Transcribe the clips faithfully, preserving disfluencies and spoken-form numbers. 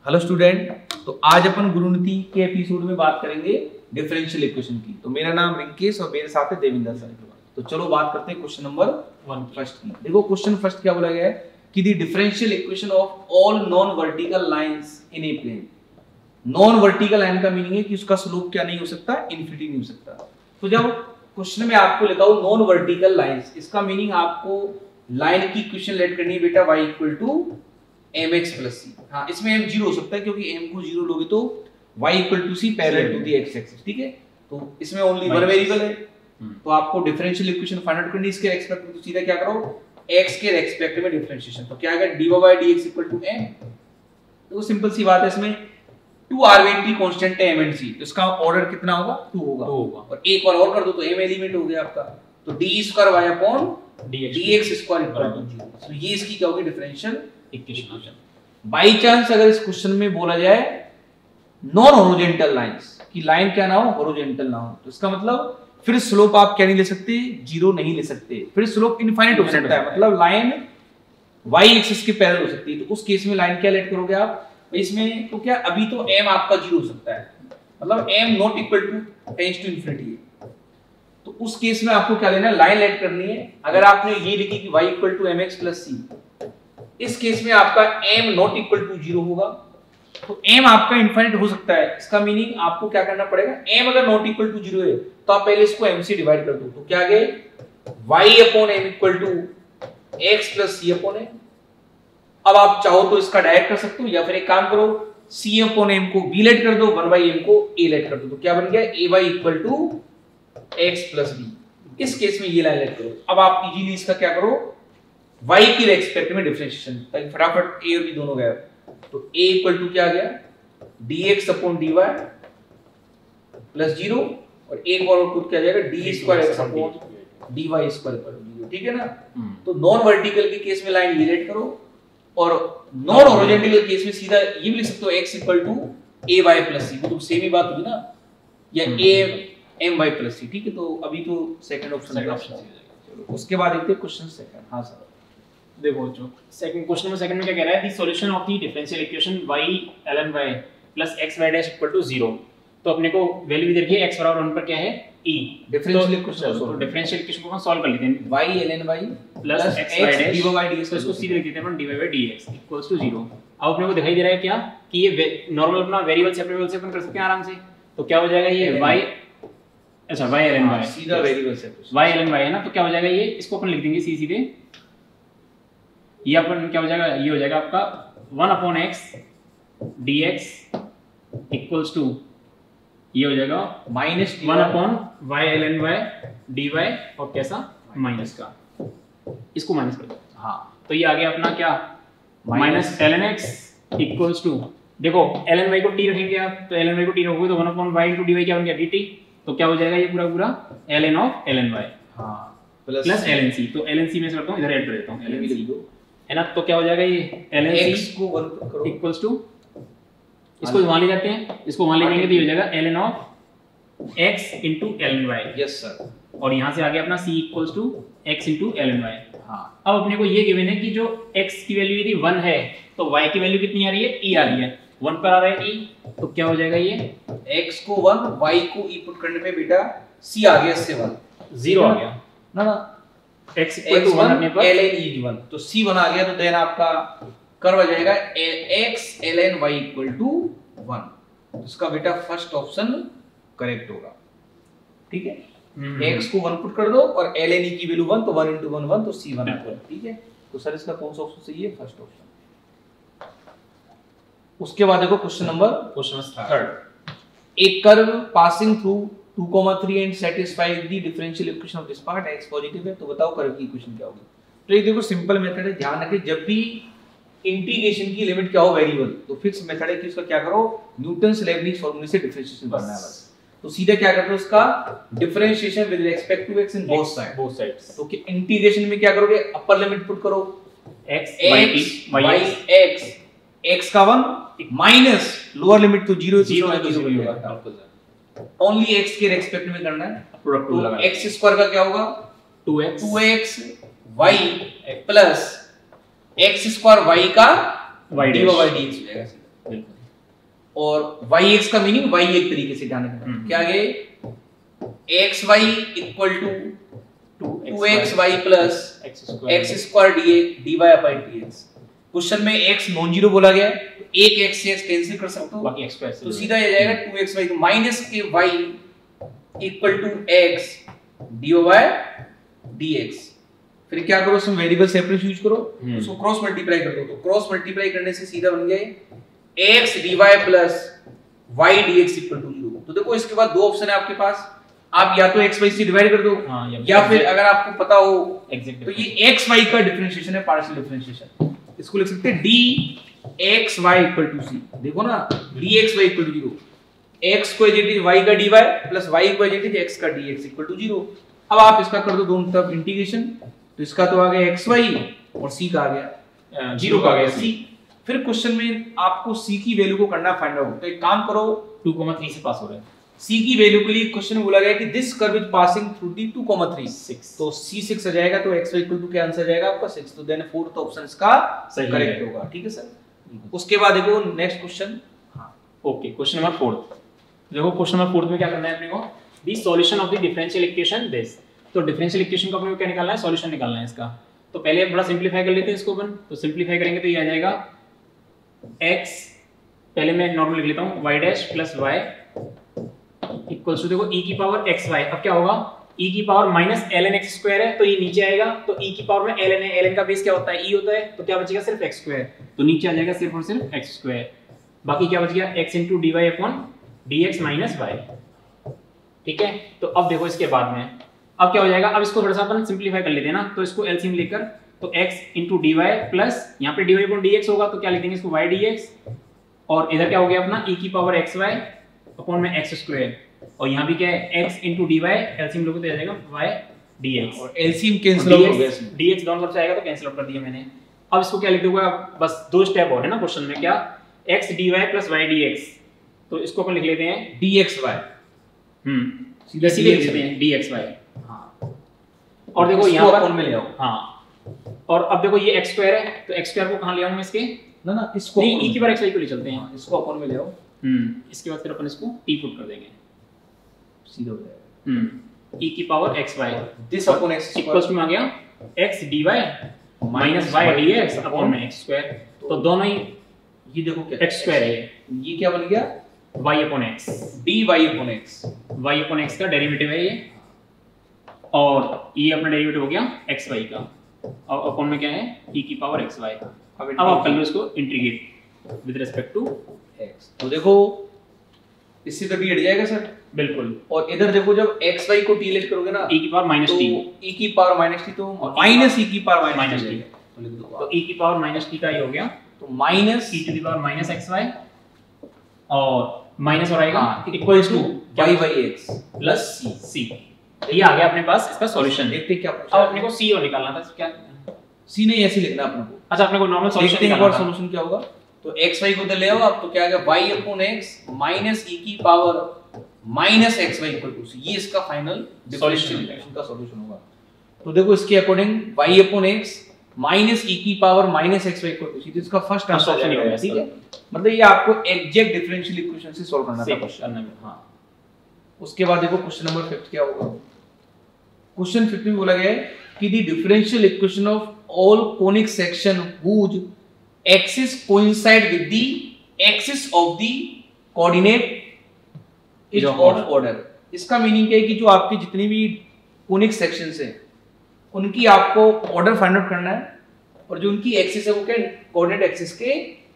Hello student, तो आज अपन गुरुनीति के एपिसोड में बात करेंगे डिफरेंशियल इक्वेशन की। तो मेरा नाम रिंकेश और मेरे साथ है देविंदर सर। तो चलो बात करते हैं क्वेश्चन नंबर वन फर्स्ट की। देखो क्वेश्चन फर्स्ट क्या बोला गया है कि the differential equation of all non vertical lines in a plane. Non vertical line का मीनिंग है कि उसका स्लोप क्या नहीं हो सकता, इन्फिनिटी नहीं हो सकता। तो जब क्वेश्चन में आपको लिखा हो नॉन वर्टिकल लाइंस, इसका मीनिंग आपको लाइन की इक्वेशन लेट करनी है बेटा y equal to mx plus c. हाँ, इसमें m जीरो हो सकता है क्योंकि m को जीरो लोगे तो y equal to c parallel to the x axis. ठीक है, तो इसमें ओनली वन वेरिएबल है, तो आपको डिफरेंशियल इक्वेशन फाइंड आउट करनी है इसके रेस्पेक्ट में। तो सीधा क्या करो, x के रेस्पेक्ट में डिफरेंशिएशन। तो क्या आएगा dy by dx equal to m। तो सिंपल सी बात है, इसमें टू आर्बिट्री कांस्टेंट है m एंड c, तो इसका ऑर्डर कितना होगा, टू होगा। होगा और एक बार और कर दो तो m एलिमेंट हो गया आपका, तो d square y upon dx square equal to zero. तो ये इसकी क्या होगी डिफरेंशियल इक्वेशन। बाय चांस अगर इस क्वेश्चन में बोला जाए नॉन हॉरिजॉन्टल लाइंस की लाइन क्या ना हो, हॉरिजॉन्टल ना हो, तो इसका मतलब फिर स्लोप आप क्या नहीं ले सकते, जीरो नहीं ले सकते, फिर स्लोप इनफाइनाइट हो सकता है। मतलब लाइन y एक्सिस के पैरेलल हो सकती है। तो उस केस में लाइन क्या लेट करोगे आप इसमें, तो क्या अभी तो m आपका जीरो हो सकता है, मतलब m not equal to tends to infinity. तो उस केस में आपको क्या लेना है, लाइन लेट करनी है। अगर आपने ये लिखी कि y equal to mx plus c, इस केस में आपका m not equal to zero होगा, तो m आपका इनफाइनाइट हो सकता है। इसका मीनिंग आपको क्या करना पड़ेगा, m अगर नॉट इक्वल टू जीरो है तो आप पहले इसको m से डिवाइड कर दो। तो क्या आ गया y upon m equal to x plus c upon m। अब आप चाहो तो इसका डायरेक्ट कर सकते हो, या फिर एक काम करो c अपॉन m को b लेट कर दो, वन बाई m को a लेट कर दो। तो क्या बन गया ay equal to x plus b। इस केस में ये लाइन लेट करो। अब आप इजीली इसका क्या करो, y की रेस्पेक्ट में डिफरेंशिएशन, ताकि फटाफट a और b दोनों गए। तो a इक्वल टू क्या आ गया dx upon dy plus zero, और एक और खुद क्या आ जाएगा d square x upon dy square पर जीरो। ठीक है ना। तो नॉन वर्टिकल के केस में लाइन ये लेट करो, और नॉन हॉरिजॉन्टल के केस में सीधा ये भी लिख सकते हो x equal to ay plus c। तो सेम ही बात हुई ना, या a my प्लस c। ठीक है, तो अभी तो सेकंड ऑप्शन है। उसके बाद देखते हैं क्वेश्चन सेकंड। हाँ सर, देखो जो सेकंड क्वेश्चन में सेकंड में क्या कह रहा है, the solution of the differential equation y ln y plus xy dash equal to zero. तो अपने को वैल्यू इधर की x बराबर वन पर क्या है e। डिफरेंशियल इक्वेशन, तो डिफरेंशियल इक्वेशन को हम सॉल्व कर लेते हैं। y ln y plus xy dash dy by dx, तो इसको सीधे लिख देते हैं dy by dx equals to zero. अब अपने को दिखाई दे रहा है क्या कि ये नॉर्मल अपना वेरिएबल सेपरेबल से अपन कर सकते हैं आराम से। तो क्या हो जाएगा ये y, अच्छा y ln y सीधा वेरिएबल से y ln y है ना। तो क्या हो जाएगा ये, इसको अपन लिख देंगे सी सीधे, ये अपन क्या हो जाएगा, ये हो जाएगा आपका one upon x d x equals to, ये हो जाएगा minus one upon y l n y d y, और कैसा माइनस का, इसको माइनस कर दो। हाँ, तो ये आ गया अपना क्या, minus l n x equals to, देखो एल एन वाई को टी रखेंगे आप, तो एल एन वाई को टी रखोगे तो one upon y into d y क्या बन गया डी टी। तो क्या हो जाएगा ये पूरा पूरा l n of l n y plus l n c. तो एल एन सी में से करता हूँ, इधर ऐड कर देता हूँ एल एन सी है ना। तो क्या हो जाएगा ये ln x को वन करो इक्वल्स टू, इसको वहां ले जाते हैं, इसको वहां ले जाएंगे तो ये हो जाएगा ln of x into ln y। Yes sir. और यहां से आ गया अपना c equals to x into ln y। हां, अब अपने को ये गिवन है कि जो x की वैल्यू यदि वन है तो y की वैल्यू कितनी आ रही है, e आ रही है, वन पर आ रहा है e। तो क्या हो जाएगा ये x को वन, y को e पुट करने पे बेटा c आ गया, इससे वन जीरो आ गया ना ना, x इक्वल टू वन रखने पर ln e वन, तो c वन आ गया। तो देन आपका कर्व आ जाएगा x ln y equal to one. तो इसका बेटा फर्स्ट ऑप्शन करेक्ट होगा। ठीक है, x को वन पुट कर दो और ln e की वैल्यू वन, तो वन इनटू वन वन, तो c वन आता है। ठीक है, तो सर इसका कौन सा ऑप्शन सही है, फर्स्ट ऑप्शन। उसके बाद देखो क्वेश्चन नंबर क्वेश्चन थर्ड, एक curve passing through two comma three and satisfy the differential equation of this part x positive है। तो बताओ कर्व की इक्वेशन क्या होगी। तो ये देखो सिंपल मेथड है, ध्यान रखें जब भी इंटीग्रेशन की लिमिट क्या हो वेरिएबल, तो फिक्स मेथड है कि उसका क्या करो, न्यूटन्स लेबनिज फार्मूले से डिफरेंशिएशन करना है बस। तो सीधा क्या करते हो उसका differentiation with respect to x in both side, both sides. तो कि इंटीग्रेशन में क्या करोगे, अपर लिमिट पुट करो x x y x x का वन माइनस लोअर लिमिट तो जीरो जीरो होगा, ओनली x के रेस्पेक्ट में करना है। प्रोडक्ट टू लगा, x स्क्वायर का क्या होगा two x, two x y plus x square y का y dy बाय dx हो जाएगा। और वाई एक्स का मीनिंग वाई एक तरीके से ध्यान रखना, क्या आगे x y equal to two x y plus x square d d y upon d x. Question में एक्स नॉन जीरो बोला गया है, तो एक एक्स से एक्स कैंसिल कर सकते हो, बाकी एक्स स्क्वायर तो सीधा ये जाएगा टू एक्स वाई, तो माइनस के y equal to x d y d x. फिर क्या करो, उसमें वेरिएबल सेपरेट यूज करो, उसको क्रॉस मल्टीप्लाई कर दो, तो क्रॉस मल्टीप्लाई करने से सीधा बन गया x dy plus y dx equal to zero. तो देखो इसके बाद दो ऑप्शन है आपके पास, आप या तो x y से डिवाइड कर दो, हाँ, या, या फिर अगर आपको पता हो एग्जैक्ट तो ये x y का डिफरेंशिएशन है, पार्शियल डिफरेंशिएशन, इसको लिख सकते हैं dxy इक्वल टू c। देखो ना dxy equal to zero, x को एज इट इज y का dy प्लस y को एज इट इज x का dx इक्वल टू जीरो। अब आप इसका कर दो दोनों तरफ इंटीग्रेशन, तो इसका तो आ गया xy और c का आ गया जीरो का आ गया c। फिर क्वेश्चन में आपको c की वैल्यू को करना फाइंड आउट, तो एक काम करो टू कॉमा थ्री से पास हो रहा है, c की वैल्यू के लिए क्वेश्चन में बोला गया कि this curve is passing through the two comma three, तो c सिक्स आ जाएगा, तो xy इक्वल टू क्या आंसर आ जाएगा आपका सिक्स, तो देन फोर्थ ऑप्शन इसका करेक्ट होगा। ठीक है सर। उसके बाद देखो नेक्स्ट क्वेश्चन, हां ओके क्वेश्चन नंबर फोर्थ। देखो क्वेश्चन नंबर फोर्थ में क्या करना है अपने को, the solution of the differential equation this. तो डिफरेंशियल इक्वेशन का अपने को क्या निकालना है, सॉल्यूशन निकालना है इसका। तो पहले बड़ा सिंपलीफाई कर लेते हैं इसको अपन, तो सिंपलीफाई करेंगे तो ये आ जाएगा x, पहले मैं नॉर्मल लिख लेता हूं, y dash plus y equals to, देखो e की पावर x y, अब क्या होगा e की power minus ln x square है, तो ये नीचे आएगा, तो e की पावर में ln है, ln का बेस क्या होता है e होता है, तो क्या बचेगा सिर्फ x स्क्वायर, तो नीचे आ जाएगा सिर्फ और सिर्फ x स्क्वायर, बाकी क्या बच गया x into dy upon dx minus y। ठीक है, तो अब देखो इसके बाद में अब क्या हो जाएगा, अब इसको थोड़ा सा अपन सिंपलीफाई कर लेते हैं ना, तो इसको एलसीएम लेकर, तो x into dy प्लस यहाँ पे dy अपॉन dx होगा, तो क्या लिख देंगे इसको y dx, और इधर क्या हो गया अपना e की पावर xy अपॉन में x स्क्वायर, और यहाँ भी क्या है x into dy, एलसीएम लोगे तो आ जाएगा y dx, और एलसीएम कैंसिल आउट हो गया, dx डाउन तरफ से आएगा तो कैंसिल आउट कर दिया मैंने। अब इसको क्या लिख दूंगा, बस दो स्टेप और है ना क्वेश्चन में, क्या x dy plus y dx, तो इसको अपन लिख लेते हैं dxy, हम्म सीधा सीधे लिख लेते हैं dxy। हां, और देखो यहां पर में ले आओ, हां, और अब देखो ये x स्क्वायर है, तो x स्क्वायर को कहां ले आऊं मैं इसके, ना ना इसको नहीं e की पावर xy को ले चलते हैं, इसको अपन में ले आओ, हम्म इसके बाद फिर अपन इसको t पुट कर देंगे, सीधा हो जाएगा, हम्म e की power xy this upon x equals to आ गया x dy minus y dx upon में x स्क्वायर, तो दोनों ही ये देखो क्या x स्क्वायर है, ये क्या बन गया y upon x, dy upon x, y upon x का डेरिवेटिव है ये, और ये अपना डेरिवेटिव हो गया xy का, और अपॉन में क्या है e की पावर xy। अब आप कर लो इसको integrate with respect to x, तो देखो इससे तो t हट जाएगा सर, बिल्कुल, और इधर देखो जब xy को t लेट करोगे ना e की पावर माइनस t, e की पावर माइनस t, तो माइनस e की पावर माइनस t, तो लिख दो, तो e की पावर माइनस t का ये हो गया, तो minus e to the power minus xy, और माइनस और आएगा equals to y by x plus c c, ये आ गया अपने पास इसका सॉल्यूशन। देखते क्या पूछा, अब अपने को c और निकालना था, क्या c नहीं ऐसे लिखना अपने को, अच्छा अपने को नॉर्मल सॉल्यूशन देखते हैं और सॉल्यूशन क्या होगा, तो xy को उधर ले आओ आप, तो क्या आ गया y upon x minus e की power minus xy equal to c, ये इसका फाइनल डिफरेंशियल इक्वेशन का सॉल्यूशन होगा। तो देखो इसके according y upon x minus e की power minus xy equal to c, तो इसका फर्स्ट आंसर नहीं होगा, ठीक है, मतलब ये आपको एग्जैक्ट डिफरेंशियल इक्वेशन से सॉल्व करना था क्वेश्चन में। हां, उसके बाद देखो क्वेश्चन नंबर फिफ्थ क्या होगा, क्वेश्चन फिफ्थ में बोला गया है कि the differential equation of all conic section whose axis coincide with the axis of the coordinate is of order। इसका मीनिंग क्या है कि जो आपके जितनी भी कोनिक सेक्शंस हैं उनकी आपको ऑर्डर फाइंड आउट करना है, और जो उनकी एक्सिस है वो क्या कोऑर्डिनेट एक्सिस के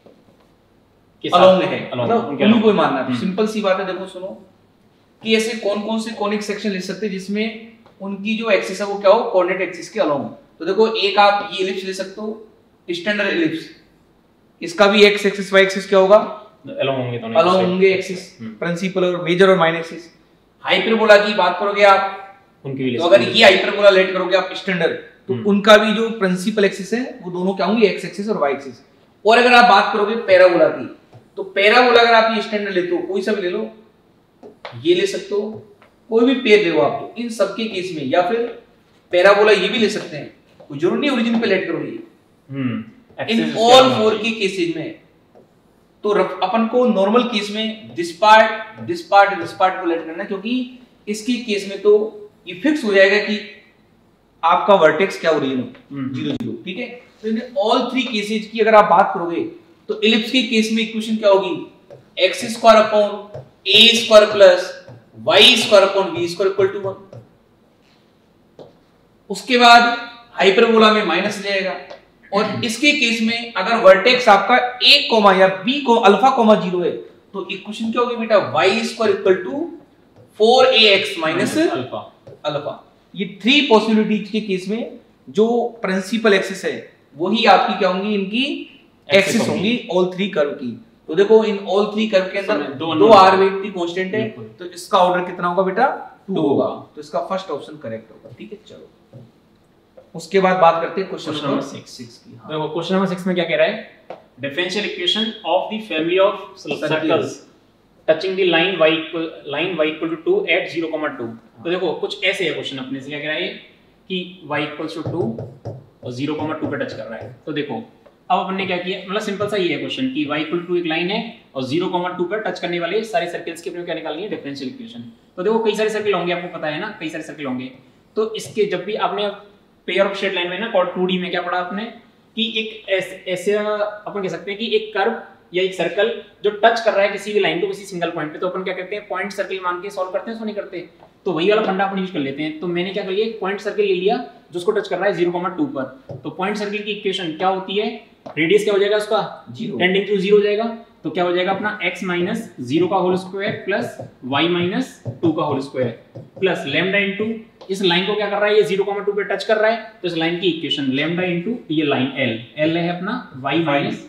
अलोंग है, मतलब उन्हीं को मानना है। सिंपल सी बात है, देखो सुनो कि ऐसे कौन कौन से कोनिक सेक्शन ले सकते हैं जिसमें उनकी जो एक्सिस है वो क्या हो कोऑर्डिनेट एक्सिस के अलोंग। तो देखो एक आप ये एलिप्स ले सकते हो, स्टैंडर्ड एलिप्स, इसका भी एक्स एक्सिस वाई एक्सिस क्या होगा अलोंग होंगे, दोनों अलोंग होंगे एक्सिस, प्रिंसिपल और मेजर और माइनर एक्सिस। हाइपरबोला की बात करोगे आप, उनकी भी, तो अगर ये हाइपरबोला लेट करोगे आप स्टैंडर्ड, तो उनका भी जो प्रिंसिपल एक्सिस है वो दोनों क्या होंगे एक्स एक्सिस और वाई एक्सिस। और अगर आप बात करोगे पैराबोला की, तो पैराबोला अगर आप ये स्टैंडर्ड लेते हो, कोई सा भी ले लो, ये ले सकते हो, कोई भी पेयर ले लो आप, तो इन सबके केस में, या फिर पैराबोला ये भी ले सकते हैं, कोई जरूरी नहीं ओरिजिन पे लेट करोगे, इन ऑल फोर के केसेस में तो अपन को नॉर्मल केस में this part this part this part को लेट करना है, क्योंकि इसके केस में तो ये फिक्स हो जाएगा कि आपका वर्टेक्स क्या ओरिजिन जीरो जीरो, ठीक है। तो इन ऑल थ्री केसेस की अगर आप बात करोगे तो इलिप्स के केस में इक्वेशन क्या होगी, x square upon a square plus y square upon b square equal to one. उसके बाद हाइपरबोला में माइनस जाएगा, और इसके केस में अगर वर्टेक्स आपका a कोमा या b को अल्फा कोमा जीरो है तो इक्वेशन क्या होगी बेटा, y square equal to four a x minus alpha alpha. ये थ्री पॉसिबिलिटीज के केस में जो प्रिंसिपल एक्सिस है वही आपकी क्या होंगी, इनकी एक्सिस होंगी ऑल थ्री कर्व की। तो देखो इन ऑल थ्री कर्व के अंदर दो, दो आर्बिट्ररी कांस्टेंट है, तो इसका ऑर्डर कितना होगा बेटा, टू होगा। तो इसका फर्स्ट ऑप्शन करेक्ट होगा, ठीक है। चलो उसके बाद बात करते हैं क्वेश्चन नंबर सिक्स की। हाँ। देखो क्वेश्चन नंबर सिक्स में क्या कह रहा है, differential equation of the family of circles touching the line y equal line y equal to two at zero, two. तो देखो कुछ ऐसे है क्वेश्चन अपने से, क्या कह रहा है कि y इक्वल्स टू टू और ज़ीरो, टू पे टच कर रहा है। तो देखो अब अपन ने क्या किया, मतलब सिंपल सा ये है क्वेश्चन कि y इक्वल टू एक लाइन है और ज़ीरो, टू पे टच करने वाले सारे सर्कल्स के अपने क्या निकालनी है, डिफरेंशियल इक्वेशन। तो देखो कई सारे सर्कल होंगे, आपको पता है ना, कई सारे सर्कल होंगे। तो इसके जब भी आपने पेयर ऑफ स्ट्रेट लाइन में ना टू डी में क्या पढ़ा आपने कि एक ऐसे अपन कह सकते हैं कि एक कर्व या एक सर्कल जो टच कर रहा है किसी भी लाइन को किसी सिंगल पॉइंट पे, तो अपन क्या करते हैं, पॉइंट सर्कल मान के सॉल्व करते हैं, सो नहीं करते। तो वही वाला फंडा अपन यूज कर लेते हैं। तो मैंने क्या कर लिया, एक पॉइंट सर्कल ले लिया जो उसको टच कर रहा है ज़ीरो, टू पर। तो पॉइंट सर्कल की इक्वेशन क्या होती है, रेडियस क्या हो जाएगा उसका, जीरो, टेंडिंग टू जीरो हो जाएगा। तो क्या हो जाएगा अपना x माइनस जीरो का whole square plus y minus two का whole square plus lambda into इस लाइन को क्या कर रहा है, ये ज़ीरो, टू पे टच कर रहा है, तो इस लाइन की इक्वेशन लैम्डा इनटू ये लाइन l l है अपना y minus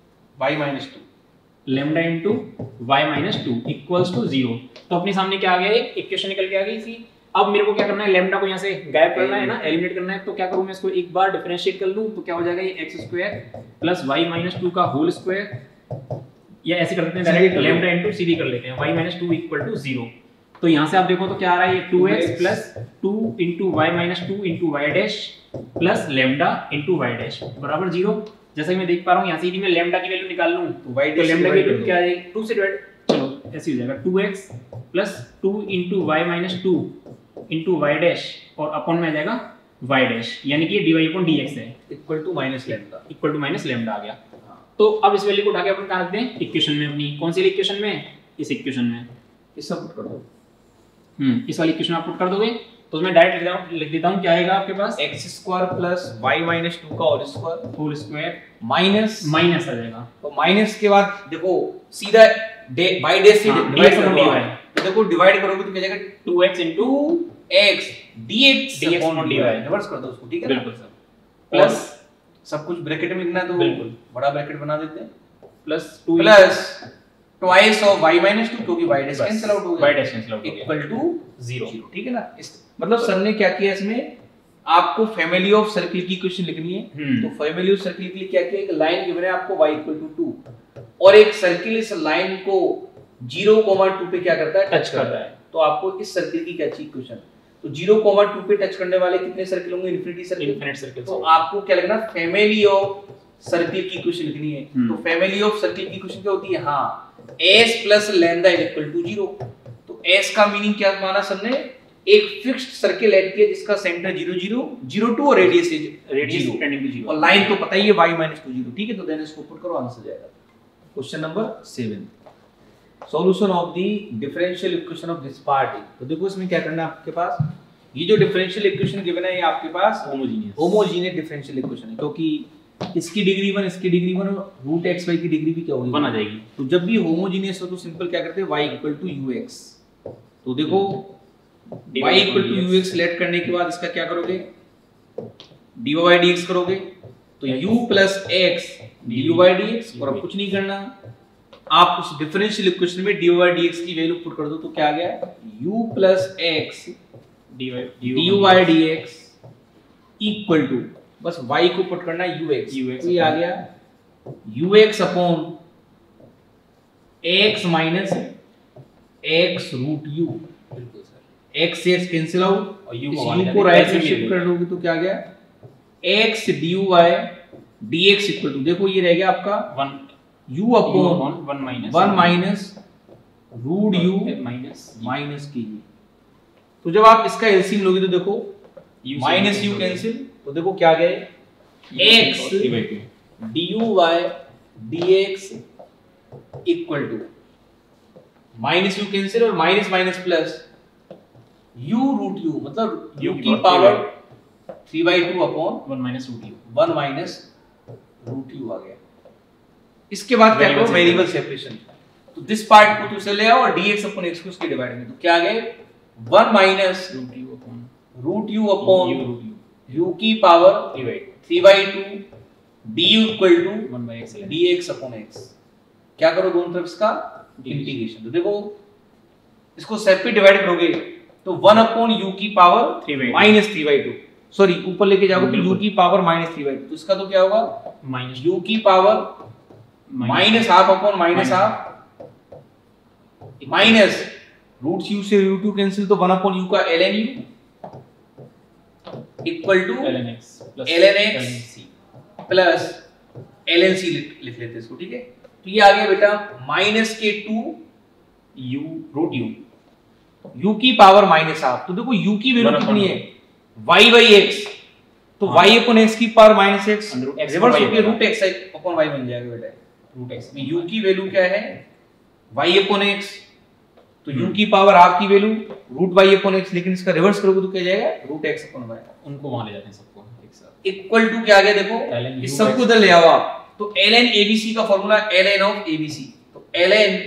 y minus two, lambda into y minus two equals to zero. तो अपने सामने क्या आ गया, एक इक्वेशन निकल के आ गई थी। अब मेरे को क्या करना है, लैम्डा को यहाँ से गायब करना है ना, एलिमिनेट करना है। तो क्या करूँ मैं, इसको एक बार डिफरेंशिएट कर लूँ, तो क्या हो जाएगा, ये x square plus y minus two का होल स्क्वायर, या ऐसे कर लेते हैं डायरेक्ट लैम्डा इनटू सीधी कर लेते हैं, y minus two equal to zero. तो यहाँ से आप देखो तो क्या आ रहा है, ये two x plus two into y minus two into y dash plus lambda into y dash बराबर जीरो। जैसा कि मैं देख पा रहा हूँ यहाँ से यदि मैं लैम्डा की वैल्यू निकाल लूँ तो वाई डैश लैम्डा की वैल्यू क्या आ जाएगी, टू से डिवाइड, चलो ऐसे हो जाएगा, two x plus two into y minus two into y dash और अपॉन में आ जाएगा वाई डैश, यानी कि d y upon d x है equal to minus lambda equal to minus lambda आ गया। तो अब इस वैल्यू को उठा के अपन कहाँ रखते हैं, इक्वेशन में अपनी। कौन सी इक्वेशन में, इस इक्वेशन में, इस सब पुट कर दो। हम्म इस वाली इक्वेशन आप पुट कर दोगे तो मैं डायरेक्ट लिख देता हूं लिख देता हूं क्या आएगा आपके पास, x square plus y minus two का whole square whole square minus minus आ जाएगा। तो माइनस के बाद देखो सीधा बाय डैश से डिवाइड कर दो, तो देखो डिवाइड करोगे तो क्या जाएगा, two x into x dx upon dy, reverse कर दो उसको, ठीक है बिल्कुल सर। प्लस सब कुछ ब्रैकेट में लिखना है तो बिल्कुल बड़ा ब्रैकेट बना देते हैं, plus two plus twice of y minus two, क्योंकि y डैश कैंसिल आउट हो गया, y डैश कैंसिल आउट हो गया, इक्वल टू जीरो, ठीक है ना। इस मतलब सर ने क्या किया, इसमें आपको फैमिली ऑफ सर्किल की इक्वेशन लिखनी है। तो फैमिली ऑफ सर्किल के लिए क्या किया, एक लाइन गिवन है आपको y इक्वल टू टू और एक सर्किल इस लाइन को ज़ीरो, टू पे क्या करता है, टच करता है। तो आपको इस सर्किल की क्या चाहिए इक्वेशन, तो ज़ीरो, टू पे टच करने वाले कितने सर्किल होंगे, इनफिनिटी सर्किल, इनफिनिट सर्किल। तो आपको क्या लिखना, फैमिली ऑफ सर्किल की इक्वेशन लिखनी है। तो फैमिली ऑफ सर्किल की इक्वेशन क्या होती है, हाँ s plus lambda equal to zero. तो s का मीनिंग क्या माना सबने, एक फिक्स्ड सर्किल ऐड किया जिसका centre zero zero zero two और radius radius tending to zero और लाइन तो पता ही है y माइनस टू जीरो, ठीक है। तो देन इसको पुट करो, आंसर जाएगा question number seven, solution of the differential equation of this part. तो देखो इसमें क्या करना है आपके पास, ये जो डिफरेंशियल इक्वेशन गिवन है ये आपके पास होमोजेनियस होमोजेनियस डिफरेंशियल इक्वेशन है, क्योंकि इसकी डिग्री वन, इसकी degree one, root x y की डिग्री भी क्या होगी, वन आ जाएगी। तो जब भी होमोजेनियस हो तो सिंपल क्या करते हैं, y equal to u x. तो देखो y equal to u x let करने के बाद इसका क्या करोगे, dy बाई dx करोगे, तो u plus x dy by dx, और अब कुछ नहीं करना, आप उस डिफरेंशियल इक्वेशन में dy बाई dx की वैल्यू पुट कर दो, तो क्या आ गया, u plus x dy by dx equal to, बस y को पुट करना है ux, तो ये आ गया ux upon x minus x root u, बिल्कुल सर, x से x कैंसिल आउट और u को, को राइट से शिफ्ट कर दोगे तो क्या आ गया, x dy dx equal to, देखो ये रह गया आपका one u upon one minus one minus root u minus minus के यू। तो जब आप इसका एलसीएम लोगे तो देखो माइनस यू कैंसिल, तो देखो क्या गए x du by dx equal to minus u cancel और minus minus plus u root u, मतलब u की power three by two upon one minus root u one minus root u आ गया। इसके बाद क्या करो वेरिएबल सेपरेशन, तो दिस पार्ट को तो से ले आओ और dx अपॉन x को उसके डिवाइड में, तो क्या आ गए one minus root u upon root u upon u root u u की power three by three by two du equal to one by x dx upon x। क्या करो दोनों तरफ इसका इंटीग्रेशन, तो देखो इसको सेपरेट डिवाइड करोगे तो वन अपॉन u की power three by minus three by two, sorry ऊपर लेके जाओगे तो u की power minus three by two, तो इसका तो क्या होगा माइनस u की power minus half upon minus half minus root u से रूट यू कैंसिल, तो वन अपॉन u का ln u equal to ln x plus ln x plus ln c लिख लिख लेते हैं इसको, ठीक है। तो ये आ गया बेटा माइनस के two u root u u की पावर माइनस हाफ, तो देखो u की वैल्यू कितनी है y बाई x, तो y अपॉन x की पावर माइनस x रिवर्स होके रूट x अपॉन y बन जाएगा बेटा। रूट x में u की वैल्यू क्या है y अपॉन x, तो u की पावर हाफ की value root y upon x, लेकिन इसका रिवर्स करोगे तो क्या जाएगा रूट x अपॉन y, उनको वहां ले जाते हैं सबको एक साथ। इक्वल टू क्या आ गया देखो ln इस u सबको x इधर ले आओ आप, तो ln abc का फार्मूला ln ऑफ abc, तो ln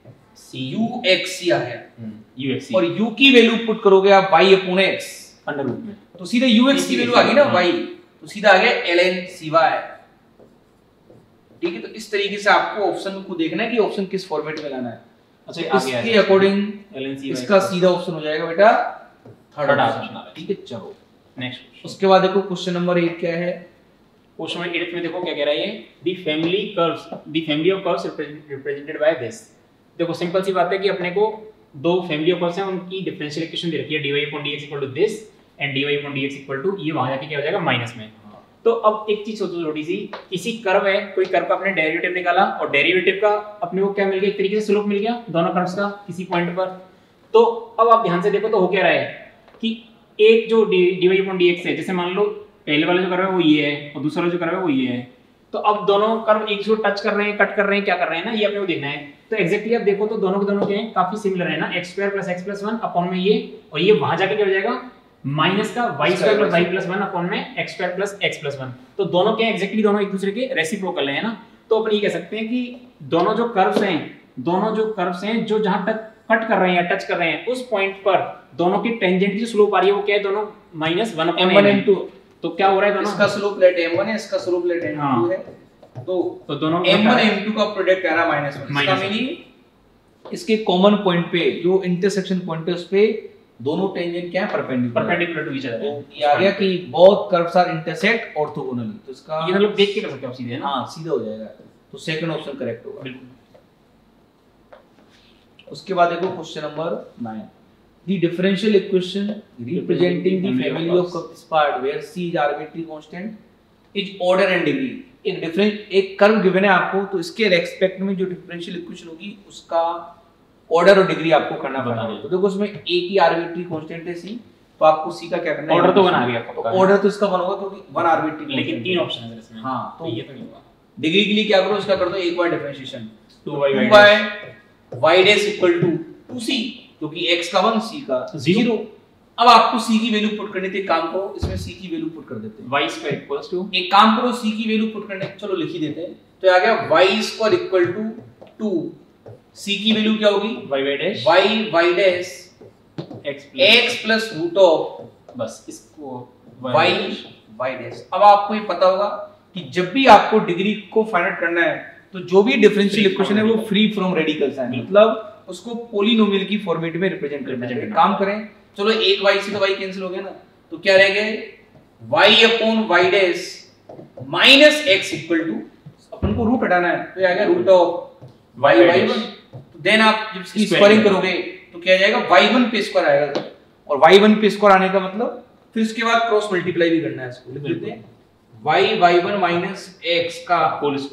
uxc आ गया ux और u की वैल्यू पुट करोगे आप y upon x under root में, तो सीधे ux की वैल्यू आ गई ना y, तो सीधा आ गया ln cy। ठीक है, तो इस तरीके से आपको ऑप्शन को देखना है कि ऑप्शन किस फॉर्मेट में लाना है। अच्छा तो इसके अकॉर्डिंग ln cy इसका सीधा ऑप्शन हो जाएगा बेटा थर्ड थर्ड ऑप्शन। ऑप्शन आ रहा है। ठीक है, चलो नेक्स्ट उसके बाद देखो क्वेश्चन नंबर एट क्या है। क्वेश्चन नंबर एट में देखो क्या कह रहा है ये, the family curves the family of curves represented by this. देखो सिंपल सी बात है कि अपने को दो फैमिली ऑफ कर्व्स हैं, उनकी डिफरेंशियल इक्वेशन दे रखी है dy upon dx equal to this and dy upon dx equal to ये वहां जाके क्या हो जाएगा माइनस में। तो अब एक चीज सोचो छोटी सी, किसी कर्व है, कोई कर्व का अपने डेरिवेटिव निकाला और डेरिवेटिव का अपने को क्या मिल गया, एक तरीके से स्लोप मिल गया दोनों कर्व्स का किसी पॉइंट पर। तो अब आप ध्यान से देखो तो हो क्या रहा है कि एक जो dy upon dx है, जैसे मान लो पहले वाला जो कर्व है वो ये है और दूसरा वाला जो कर्व है वो ये है, तो अब दोनों कर्व एक दूसरे को टच कर रहे हैं, कट कर रहे हैं, क्या कर रहे हैं ना, ये अपने को देखना है। तो एक्जेक्टली आप देखो तो दोनों के दोनों क्या हैं, काफी सिमिलर है ना, x square plus x plus one upon में ये, और ये वहां जाके क्या हो जाएगा माइनस का y square plus y plus one upon में x square plus x plus one. तो दोनों क्या एक्जेक्टली दोनों एक दूसरे के रेसिप्रोकल हैं ना। तो अपन ये कह सकते हैं कि दोनों जो कर्व्स हैं दोनों जो कर्व्स हैं जो जहां तक कट कर रहे हैं या टच कर रहे हैं उस पॉइंट पर दोनों की टेंजेंट की जो स्लोप आ रही है वो क्या है, दोनों minus one upon m two. तो क्या हो रहा है, दोनों इसका स्लोप लेट m वन है, इसका स्लोप लेट m टू है, तो तो दोनों m वन m टू का प्रोडक्ट आ रहा है माइनस वन। इसका मीनिंग इसके कॉमन पॉइंट पे जो इंटरसेक्शन पॉइंट है उस पे दोनों टेंजेंट क्या है perpendicular perpendicular to each other. ये आ गया कि both curves are intersect orthogonally, तो इसका ये मतलब देख के कर सकते हो आप सीधे, है ना। हां सीधा हो जाएगा, तो सेकंड ऑप्शन करेक्ट होगा बिल्कुल। उसके बाद देखो question number nine, the differential equation representing the family of curves part where c is arbitrary constant is order and degree. एक डिफरेंट एक कर्व गिवन है आपको, तो इसके रेस्पेक्ट में जो डिफरेंशियल इक्वेशन होगी उसका ऑर्डर और डिग्री आपको करना पड़ेगा। तो देखो उसमें a की आर्बिट्ररी कांस्टेंट है c, तो आपको c का क्या करना है, ऑर्डर तो वन आ गया आपका, तो ऑर्डर तो इसका वन होगा क्योंकि वन आर्बिट्ररी, लेकिन तीन ऑप्शन है इसमें। हां, तो ये तो नहीं होगा। डिग्री के लिए क्या करो, इसका कर दो एक बार differentiation to y y y dash equal to two c, क्योंकि x का वन c का जीरो। अब आपको c की वैल्यू पुट करनी थी, एक काम करो इसमें c की वैल्यू पुट कर देते हैं, y स्क्वायर इक्वल्स टू, एक काम करो c की वैल्यू पुट करने, चलो लिख ही देते हैं। तो आ गया y square equal to two, c की वैल्यू क्या होगी y y dash y y dash x x plus root of बस इसको y y डैश। अब आपको ये पता होगा कि जब भी आपको डिग्री को फाइंड आउट करना है तो जो भी डिफरेंशियल इक्वेशन है वो फ्री फ्रॉम रेडिकल्स है, मतलब उसको पॉलिनोमियल की फॉर्मेट में रिप्रेजेंट करना है। काम करें, चलो एक y से तो y कैंसिल हो गया ना, तो क्या रह गया y upon y dash minus x equal to, अपन को रूट हटाना है तो आ गया रूट ऑफ y y1। तो देन आप जब इसकी स्क्वायरिंग करोगे तो क्या आ जाएगा y वन पे स्क्वायर आएगा, और y वन पे स्क्वायर आने का मतलब फिर उसके बाद क्रॉस मल्टीप्लाई भी करना है, इसको लिख देते हैं y y1 माइनस x का whole square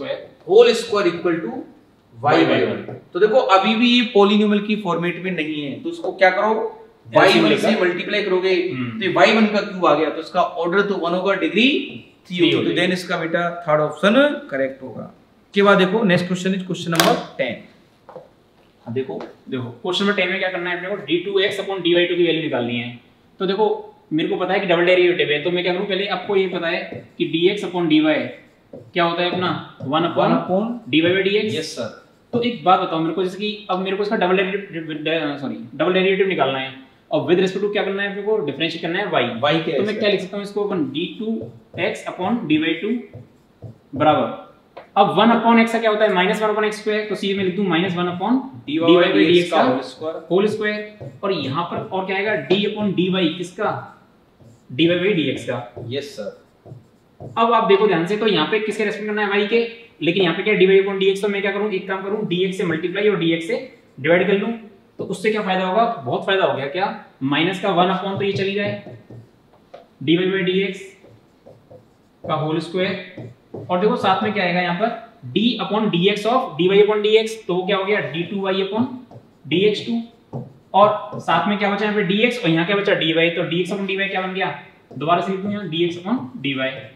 whole square equal to y by one. तो देखो अभी भी ये पॉलिनोमियल की फॉर्मेट में नहीं है, तो इसको क्या करो वाई वन से मल्टीप्लाई करोगे तो वाई वन का क्यूब आ गया, तो इसका ऑर्डर तो वन होगा, डिग्री थ्री होगी, तो देन इसका बेटा थर्ड ऑप्शन करेक्ट होगा। के बाद देखो next question is question number ten. हाँ देखो देखो क्वेश्चन नंबर टेन में क्या करना है अपने को, d two x upon d y two की वैल्यू निकालनी है। तो देखो मेरे को पता है कि डबल डेरिवेटिव है, तो मैं क्या करूं, पहले आपको ये पता है कि dx अपॉन dy क्या होता है अपना one upon dy by dx। Yes sir. तो एक बात बताओ मेरे को, जैसे कि अब मेरे को इसका double derivative sorry double derivative निकालना है और विद रिस्पेक्ट टू क्या करना है, मेरे को डिफरेंशिएट करना है y। y क्या है, तो मैं क्या लिख सकता हूं इसको, अपन d two x upon d y two बराबर, अब वन अपॉन x का क्या होता है minus one upon x square, तो सी में लिख दूं minus one upon d y by dx का होल स्क्वायर, और यहां पर और क्या आएगा d अपॉन dy किसका, dy बाई dx का। Yes sir. अब आप देखो ध्यान से, तो यहाँ पे किसके रेस्पेक्ट करना है y के, लेकिन यहाँ पे क्या dy अपॉन dx, तो मैं क्या करूं, एक काम करूं dx से मल्टीप्लाई और dx से डिवाइड कर लूं, तो उससे क्या फायदा होगा, बहुत फायदा हो गया। क्या, माइनस का वन अपॉन तो ये चली जाए dy बाई dx का होल स्क्वायर, और देखो साथ में क्या आएगा यहाँ पर d upon dx of dy upon dx, तो वो क्या हो गया d two y upon dx two, और साथ में क्या बचा यहाँ पे dx और यहाँ क्या बचा dy, तो dx अपॉन dy क्या बन गया, दोबारा से लिख दूं यहाँ dx अपॉन dy।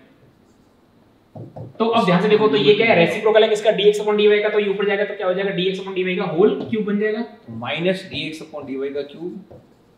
तो अब ध्यान से देखो, तो ये क्या है रेसिप्रोकल है किसका, dx अपॉन dy का, तो ये ऊपर जाएगा तो क्या हो जाएगा dx अपॉन dy का होल क्यूब बन जाएगा, माइनस dx अपॉन dy का cube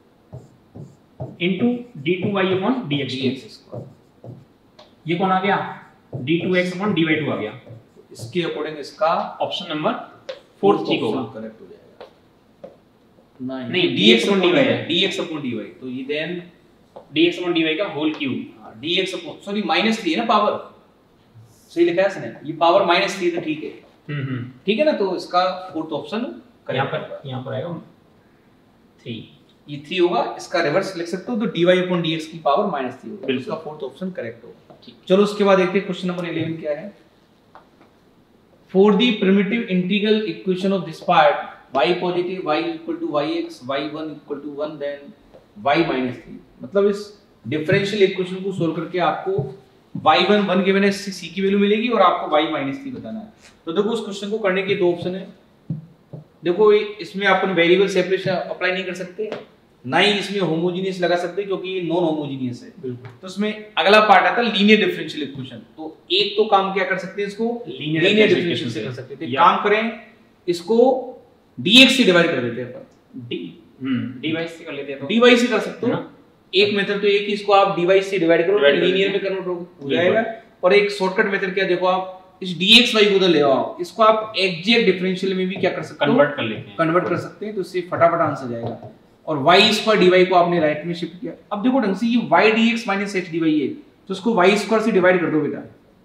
into d two y upon dx square. ये कौन आ गया d two x upon d y two आ गया। इसके अकॉर्डिंग इसका ऑप्शन नंबर फोर्थ ठीक होगा, करेक्ट हो जाएगा। नहीं नहीं dx अपॉन dy है, dx अपॉन dy, तो ये देन dx अपॉन dy का होल क्यूब, हां dx upon sorry minus three है ना, पावर सही लिखा है इसने, ये पावर माइनस थ्री है, तो ठीक है हम्म हम्म ठीक है ना, तो इसका फोर्थ ऑप्शन यहां पर यहां पर आएगा थ्री, ये थ्री होगा, इसका रिवर्स लिख सकते हो, तो dy अपॉन dx की पावर माइनस थ्री होगा, इसका फोर्थ ऑप्शन करेक्ट होगा। ठीक, चलो उसके बाद देखते हैं क्वेश्चन नंबर इलेवन क्या है। For the primitive integral equation of this part y positive y equal to yx y one equal to one then y minus three, मतलब इस डिफरेंशियल इक्वेशन को सोल्व करके आपको y वन वन गिवन है, c की value मिलेगी और आपको y माइनस थ्री बताना है। तो देखो उस क्वेश्चन को करने के दो ऑप्शन है। देखो इसमें अपन वेरिएबल सेपरेशन अप्लाई नहीं कर सकते, ना ही इसमें होमोजेनियस लगा सकते क्योंकि ये नॉन होमोजेनियस है। बिल्कुल, तो इसमें अगला पार्ट आता है लीनियर डिफरेंशियल इक्वेशन। तो एक तो काम क्या कर सकते हैं, इसको लीनियर डिफरेंशियल से कर सकते हैं। काम करें, इसको dx से डिवाइड कर देते हैं अपन, d हम्म dy से कर लेते हैं, तो dy से कर सकते हो। एक मेथड तो एक इसको आप dy से डिवाइड करो, लीनियर में कन्वर्ट हो जाएगा, और एक शॉर्टकट मेथड क्या, देखो आप इस dxy को उधर ले आओ, इसको आप एग्जैक्ट डिफरेंशियल में भी क्या कर सकते हो, कन्वर्ट कर लेते हैं, कन्वर्ट कर सकते हैं, तो इससे फटाफट आंसर जाएगा। और y स्क्वायर dy को आपने राइट में शिफ्ट किया। अब देखो ढंग से, ये y dx minus h dy है, तो इसको y स्क्वायर से डिवाइड कर दो बेटा,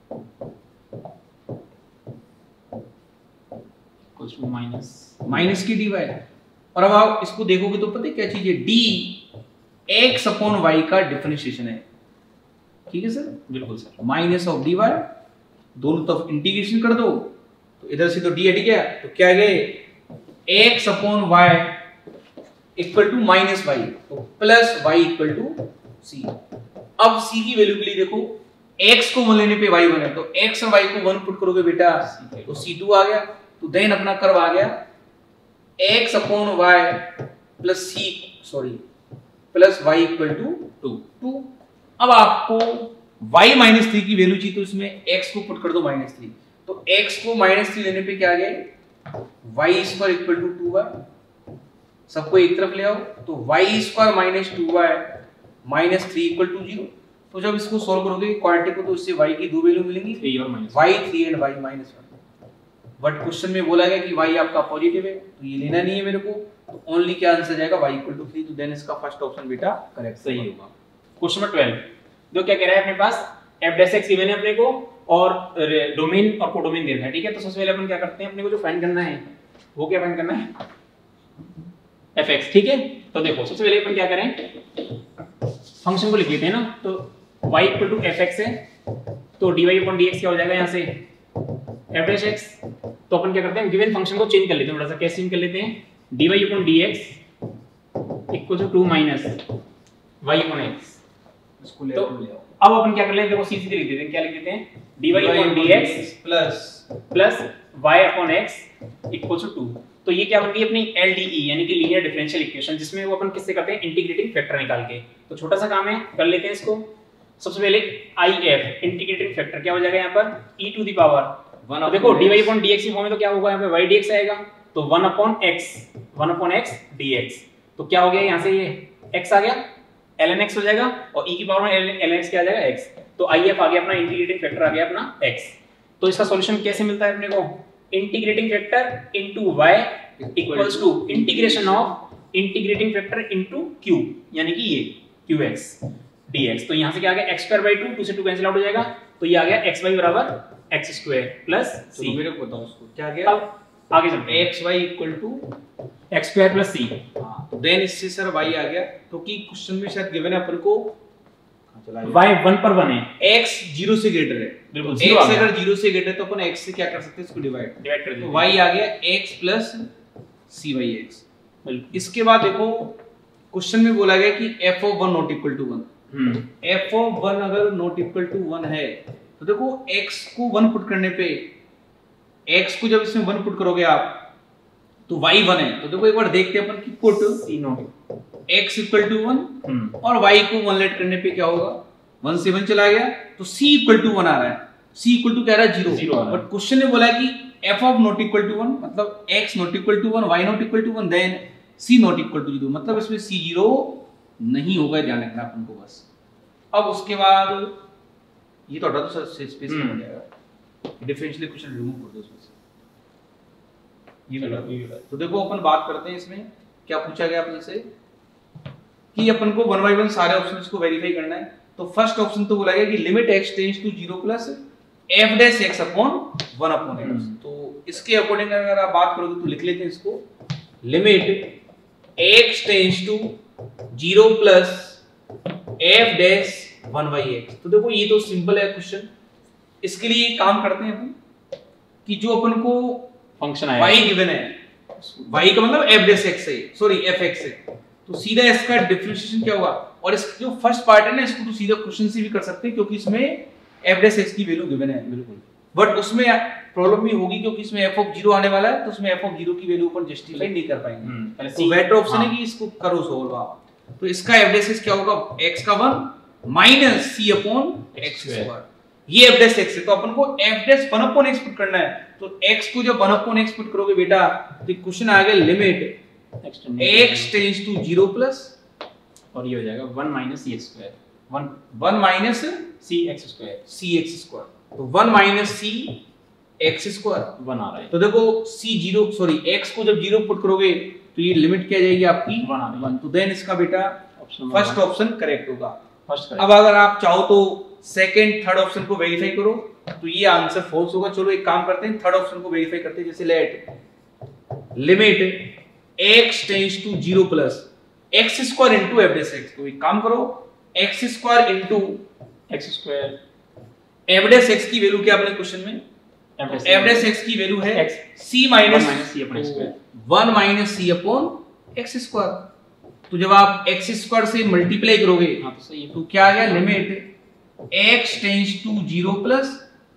कुछ माइनस माइनस की dy। और अब आप इसको देखोगे तो पता है क्या चीज है, d x अपॉन y का डिफरेंशिएशन है। ठीक है सर, बिल्कुल सर, माइनस ऑफ dy, दोनों तरफ इंटीग्रेशन कर दो, तो इधर से तो d हट गया, तो क्या गए x upon y equal to minus y, तो plus y equal to c. अब c की वैल्यू के लिए देखो, x को वन लेने पे y वन है, तो x और y को वन पुट करोगे बेटा, तो सी टू आ गया, तो देन अपना कर्व आ गया x upon y plus c sorry plus y equal to two two. अब आपको y माइनस थ्री की वैल्यू चाहिए, तो इसमें x को पुट कर दो माइनस थ्री, तो x को माइनस थ्री लेने पे क्या आ गया, y square equal to two y, सबको एक तरफ ले आओ, तो y square minus two y minus three equal to zero. तो जब इसको सॉल्व करोगे क्वाड्रेटिक को, तो इससे y की दो वैल्यू मिलेंगी, थ्री और minus y three and y minus one. But question में बोला गया कि y आपका पॉजिटिव है, तो ये लेना नहीं है मेरे को, तो ओनली क्या आंसर जाएगा y इक्वल टू थ्री, तो देन इसका फर्स्ट ऑप्शन बेटा करेक्ट सही होगा। क्वेश्चन नंबर ट्वेल्व, जो क्या कह रहा है अपने पास f डैश x गिवन है अपने को, और डोमेन और कोडोमेन दे रखा है। ठीक है, तो सबसे पहले अपन क्या करते हैं, अपने को जो फाइंड करना है वो क्या फाइंड करना है, fx। ठीक है, तो देखो सबसे पहले अपन क्या करें, फंक्शन को लिख लेते हैं ना, तो y इक्वल टू fx है, तो dy अपॉन dx क्या हो जाएगा यहाँ से f डैश x। तो अपन क्या करते हैं, गिवन फंक्शन को चेंज कर लेते हैं, थोड़ा सा कैसे चेंज कर लेते हैं, dy upon dx equal to two minus y upon x। इसको ले तो आओ, ले आओ। अब अपन क्या कर लेते हैं, देखो सीधे लिख देते हैं, क्या लिख देते हैं, dy upon dx plus plus y upon x equal to two. तो ये क्या बन गई अपनी एल डी ई यानी कि लीनियर डिफरेंशियल इक्वेशन, जिसमें वो अपन किससे करते हैं इंटीग्रेटिंग फैक्टर निकाल के। तो छोटा सा काम है, कर लेते हैं इसको। सबसे पहले आई एफ इंटीग्रेटिंग फैक्टर क्या हो जाएगा यहाँ पर e to the power one. तो देखो dy अपॉन dx की फॉर्म में तो क्या होगा यहाँ पे y dx आएगा, तो one upon x one upon x dx। तो क्या हो गया यहाँ से, ये x आ गया ln x हो जाएगा और e की पावर में ln x क्या आ जाएगा x। तो आई एफ आ गया अपना इंटीग्रेटिंग फैक्टर आ गया अपना x। तो इसका सॉल्यूशन कैसे मिलता है अपने को, integrating factor into y equals to integration of integrating factor into q यानी कि ये qx dx। तो यहां से क्या आ गया x square by two, two से टू कैंसिल आउट हो जाएगा, तो ये आ गया xy बराबर x स्क्वायर प्लस c। तो मेरे को बताओ उसको क्या आ गया, अब आगे चलते हैं, xy equal to x square plus c। हां तो देन इससे सर y आ गया, क्योंकि क्वेश्चन में शायद गिवन है अपन को चला y वन पर वन है, x जीरो से ग्रेटर है, बिल्कुल x अगर जीरो से ग्रेटर है तो अपन x से क्या कर सकते हैं, इसको डिवाइड डिवाइड कर देंगे, तो y आ गया x plus c by x। इसके बाद देखो क्वेश्चन में बोला गया कि f of one not equal to one. Hmm f of one अगर नॉट इक्वल टू वन है तो देखो x को वन पुट करने पे, x को जब इसमें वन पुट करोगे आप तो y वन है, तो देखो एक बार देखते हैं अपन की put c not x equal to one hmm और y को वन लेट करने पे क्या होगा, वन से वन चला गया तो c इक्वल टू वन आ रहा है, c इक्वल टू क्या आ रहा है जीरो। बट क्वेश्चन ने बोला है कि f of not equal to one मतलब x not equal to one, y not equal to one, then c not equal to zero, मतलब इसमें c जीरो नहीं होगा, ध्यान रखना अपन को बस। अब उसके बाद ये तो हटा दो सर, स्पेस में हो जाएगा, डिफरेंशियल इक्वेशन रिमूव कर दो उसमें से, ये वाला। तो देखो अपन बात करते हैं इसमें क्या पूछा गया अपने से कि अपन को वन बाय वन सारे ऑप्शंस को वेरीफाई करना है। तो फर्स्ट ऑप्शन तो बोला गया कि limit x tends to zero plus f dash x upon one upon x। तो इसके अकॉर्डिंग अगर आप बात करोगे तो लिख लेते हैं इसको, limit x tends to zero plus f dash one by x। तो देखो ये तो सिंपल है क्वेश्चन, इसके लिए एक काम करते हैं अपन कि जो अपन को फंक्शन आया y गिवन है, y का मतलब f डैश x है, सॉरी fx है, तो सीधा इसका डिफरेंशिएशन क्या होगा, और इस जो फर्स्ट पार्ट है ना इसको तो सीधा क्वेश्चन से भी कर सकते हैं क्योंकि इसमें f डैश x की वैल्यू गिवन है बिल्कुल। बट उसमें प्रॉब्लम भी होगी क्योंकि इसमें f ऑफ जीरो आने वाला है, तो उसमें f ऑफ जीरो की वैल्यू अपन जस्टिफाई नहीं कर पाएंगे। तो बेटर ऑप्शन है कि इसको करो सॉल्व आप। तो इसका f डैश x क्या होगा, x का one minus c upon x square, ये f डैश x है, तो अपन को f dash one upon x put करना है। तो x को जब वन अपॉन x पुट करोगे बेटा तो क्वेश्चन आ गया limit x tends to zero plus, और ये हो जाएगा one minus c square, one one minus c x square, c x square, तो one minus c x square one आ रहा है। तो देखो c जीरो सॉरी x को जब जीरो पुट करोगे तो ये लिमिट क्या जाएगी आपकी वन आ रही है। तो देन इसका बेटा फर्स्ट ऑप्शन करेक्ट होगा। फर्स्ट अब अगर आप चाहो तो सेकंड थर्ड ऑप्शन को वेरीफाई करो तो ये आंसर फॉल्स होगा। चलो एक काम करते हैं, थर्ड ऑप्शन को वेरीफाई करते हैं, जैसे let limit x tends to zero plus x square into f dash x। तो एक काम करो, x square into x square f dash x की वैल्यू क्या अपने क्वेश्चन में, f डैश x की वैल्यू है c minus c upon square, one minus c upon x square. तो जब आप x स्क्वायर से मल्टीप्लाई करोगे हां तो सही है, तो क्या आ गया limit x tends to zero plus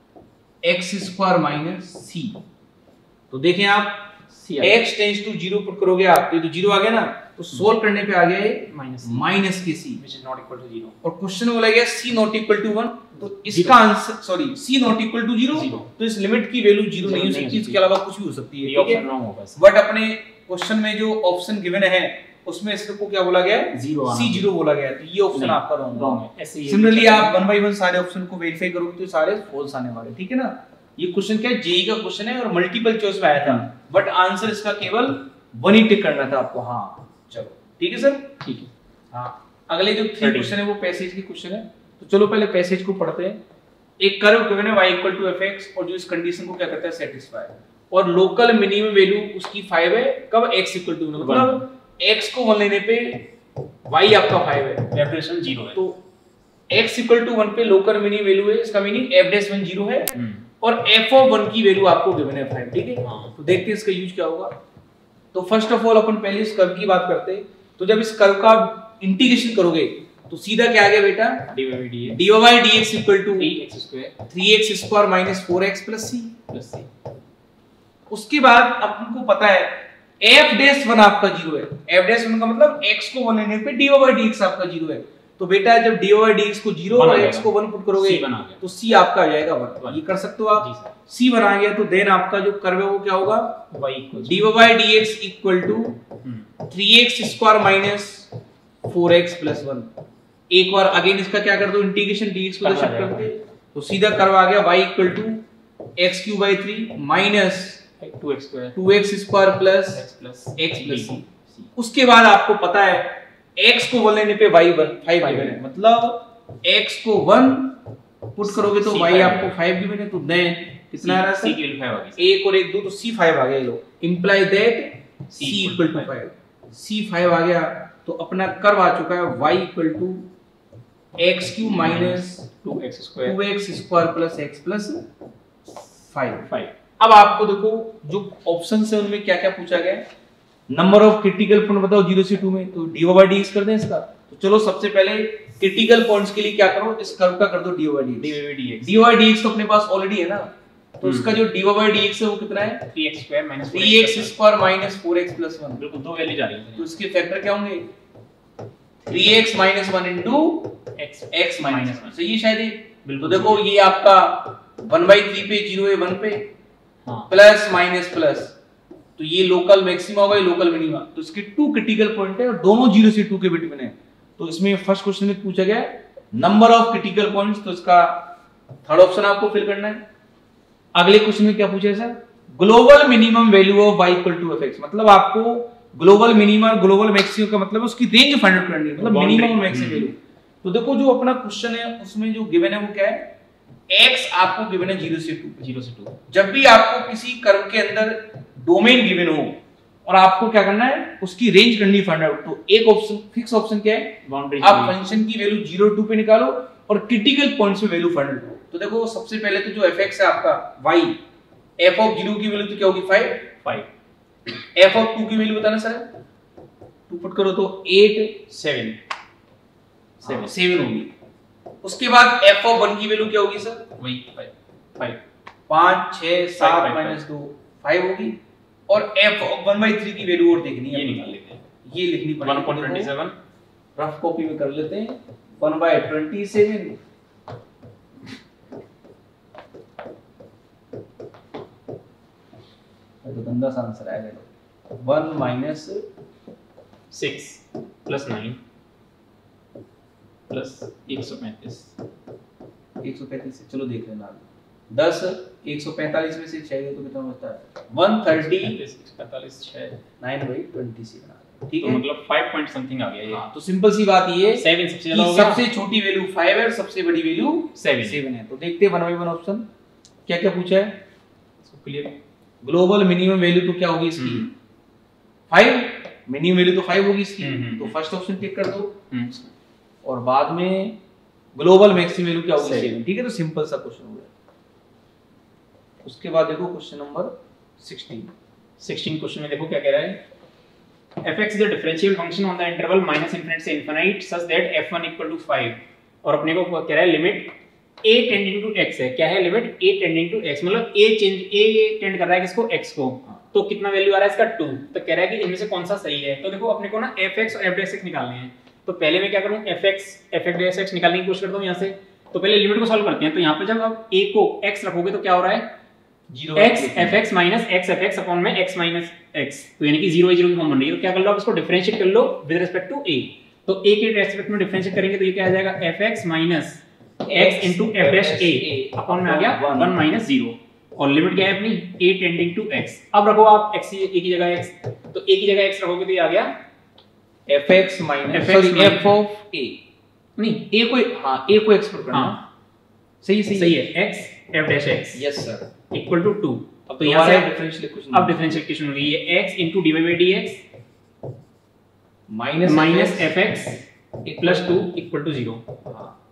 x square minus c। तो देखें आप x tends to zero put करोगे आप तो ये तो जीरो आ गया ना, तो सोल्व करने पे आ गया ये माइनस माइनस के c which is not equal to zero. और क्वेश्चन बोला गया c not equal to one, तो इसका answer sorry c not equal to zero, तो इस लिमिट की वैल्यू जीरो नहीं हो सकती, इसके अलावा कुछ भी हो सकती है। ये ठीक है, ऑप्शन रॉन्ग होगा। बट अपने क्वेश्चन में जो ऑप्शन गिवन है उसमें इसको क्या बोला गया, जीरो c जीरो बोला गया, तो ये ऑप्शन आपका रॉन्ग है। सिमिलरली आप वन बाय वन सारे ऑप्शन को वेरीफाई करोगे तो सारे फॉल्स आने वाले। ठीक है ना, ये क्वेश्चन क्या है, जेई का क्वेश्चन है और मल्टीपल चॉइस में आया था, बट आंसर इसका केवल वन ही टिक करना था आपको। हाँ चलो ठीक है सर, ठीक है। हाँ अगले जो थ्री क्वेश्चन है वो पैसेज के क्वेश्चन है, तो चलो पहले पैसेज को पढ़ते हैं। एक कर्व गिवन है y इक्वल टू fx और जो इस कंडीशन को क्या करता है सेटिस्फाई, और लोकल मिनिमम वैल्यू उसकी फाइव है कब x इक्वल टू, मतलब x को वन लेने पे y आपका फाइव है, डेफिनेशन जीरो है, तो x इक्वल टू वन पे लोकल मिनिमम वैल्यू है, इसका meaning f dash one zero है और f ऑफ वन की वैल्यू आपको गिवन है फाइव। ठीक है, तो देखते हैं इसका यूज क्या होगा। तो फर्स्ट ऑफ ऑल अपन पहले इस कर्व की बात करते हैं। तो जब इस कर्व का इंटीग्रेशन करोगे तो सीधा क्या आ गया बेटा dy by dx dy by dx equal to three x square three x square minus four x plus c plus c। उसके बाद अपन को पता है f डैश वन आपका जीरो है, f डैश वन का मतलब x को वन लेने पे dy by dx आपका जीरो है। तो बेटा जब dy by dx को जीरो और x को वन पुट करोगे तो c आपका आ जाएगा वन। ये कर सकते हो आप। जी सर। c वन आ गया तो देन आपका जो कर्व है वो क्या होगा y equal dy by dx equal to three x square minus four x plus one. एक बार अगेन इसका क्या कर दो इंटीग्रेशन dx को शिफ्ट करके तो सीधा कर्व आ गया y equal to x cube by three minus two x square two x square plus x plus x plus c। उसके बाद आपको पता है x को वन लेने पे y वन फाइव गिवन है, मतलब x को वन पुट करोगे तो y आपको फाइव गिवन है। तो देन कितना आ रहा है c की वैल्यू फाइव आ गई। एक और एक दो तो c फाइव आ गया। ये लो imply that c equal to five. c five आ गया तो अपना कर्व आ चुका है y equal to x cube minus two x square two x square plus x plus five. Five. अब आपको देखो जो ऑप्शन है उनमें क्या क्या पूछा गया है। नंबर ऑफ क्रिटिकल पॉइंट बताओ जीरो से टू में, तो dy by dx कर दें इसका। तो चलो सबसे पहले क्रिटिकल पॉइंट्स के लिए क्या करो, इस कर्व का कर दो dy by dx। dy by dx dy by dx तो अपने पास ऑलरेडी है ना, तो उसका जो dy by dx है वो कितना है three x square minus three x square minus four x plus one. बिल्कुल दो वैल्यू जा रही है। तो इसके फैक्टर क्या होंगे three x minus one into x x minus one. सही है शायद ये। बिल्कुल। तो देखो ये आपका वन बाई थ्री पे जीरो है वन पे हां प्लस माइनस प्लस, तो ये लोकल मैक्सिमा होगा ये लोकल मिनिमा। तो इसके टू क्रिटिकल पॉइंट है और दोनों जीरो से टू के बिटवीन है। तो इसमें फर्स्ट क्वेश्चन में पूछा गया नंबर ऑफ क्रिटिकल पॉइंट्स, तो इसका थर्ड ऑप्शन आपको फिल करना है। अगले क्वेश्चन में क्या पूछा है sir, global minimum value of y equal to f x, मतलब आपको ग्लोबल मिनिमम और ग्लोबल मैक्सिमम का मतलब उसकी रेंज फाइंड आउट करनी है, मतलब मिनिमम और मैक्सिमम वैल्यू। तो देखो जो अपना क्वेश्चन है उसमें जो गिवन है वो क्या है x आपको गिवन है जीरो से टू। जीरो से टू जब भी आपको किसी कर्व के अंदर डोमेन गिवन हो और आपको क्या करना है उसकी रेंज करनी फाइंड आउट, तो एक ऑप्शन फिक्स ऑप्शन क्या है बाउंड्री आप फंक्शन की वैल्यू जीरो टू पे निकालो और क्रिटिकल पॉइंट्स में वैल्यू फाइंड आउट करो। तो देखो सबसे पहले तो जो fx है आपका y, f ऑफ जीरो की वैल्यू तो क्या होगी five, five f of two की वैल्यू बताना सर, टू पुट करो तो एट सेवन सेवन सेवन होगी। उसके बाद f ऑफ वन की वैल्यू क्या होगी सर वही फाइव फाइव पाँच छह सात फाइव, माइनस दो फाइव होगी। और f of one by three की वैल्यू और देखनी है, ये निकाल लेते हैं। ये लिखनी वन पॉइंट ट्वेंटी पड़ेगी। सेवन रफ कॉपी में कर लेते हैं वन बाई ट्वेंटी सेवन तो गंदा सा आंसर आएगा। One minus six plus nine plus एक सौ पैंतीस एक सौ पैंतीस से चलो देख लेना दस एक सौ पैंतालीस में से छह तो कितना बचता है वन थर्टी पैंतालीस छह नाइन बाई ट्वेंटी सेवन। ठीक तो है मतलब फाइव पॉइंट समथिंग आ गया ये। हाँ, तो सिंपल सी बात ये है सेवन सबसे ज्यादा कि हो गया, सबसे छोटी वैल्यू फाइव है और सबसे बड़ी वैल्यू सेवन सेवन है। तो देखते हैं वन बाई वन ऑप्शन क्या क्या पूछा है। क्लियर। ग्लोबल मिनिमम वैल्यू तो क्या होगी इसकी फाइव, मिनिमम वैल्यू तो फाइव होगी इसकी, हम्म, हम्म, तो फर्स्ट ऑप्शन टिक कर दो हम्म और बाद में ग्लोबल मैक्सिमम वैल्यू क्या होगी Seven। सेवन। ठीक है, तो सिंपल सा क्वेश्चन हो गया। उसके बाद देखो question number sixteen. Sixteen question में देखो क्या कह रहा है, fx is a differentiable function on the interval minus infinite से infinite such that f one equal to five, और अपने को कह रहा है limit a tending to x है। क्या है limit a tending to x, मतलब a चेंज a टेंड कर रहा है किसको x को, तो कितना वैल्यू आ रहा है इसका टू। तो कह रहा है कि इनमें से कौन सा सही है। तो देखो अपने को ना fx और f' निकालने हैं। तो पहले मैं क्या करूं fx f' निकालने की कोशिश करता हूं यहां से। तो पहले लिमिट को सॉल्व करते हैं। तो यहां पे जब आप a को x रखोगे तो क्या हो रहा है zero x fx minus x fx upon में x minus x, तो यानी कि जीरो बाई जीरो की फॉर्म बन रही है। तो क्या कर लो आप इसको डिफरेंशिएट कर लो विद रिस्पेक्ट टू a। तो a के रेस्पेक्ट में डिफरेंशिएट करेंगे तो ये क्या आ जाएगा fx minus x into f dash a upon में आ गया वन minus जीरो, और लिमिट क्या है अपनी a टेंडिंग टू x। अब रखो आप x a की जगह x, तो a की जगह x रखोगे तो ये आ गया fx minus fx sorry f of a, नहीं a को हां a को x पर करना। हाँ सही सही सही है x f dash x yes sir equal to two. अब तो यहां से डिफरेंशियल इक्वेशन अब डिफरेंशियल इक्वेशन हो गई है x into dy by dx minus minus fx plus two equal to zero. हां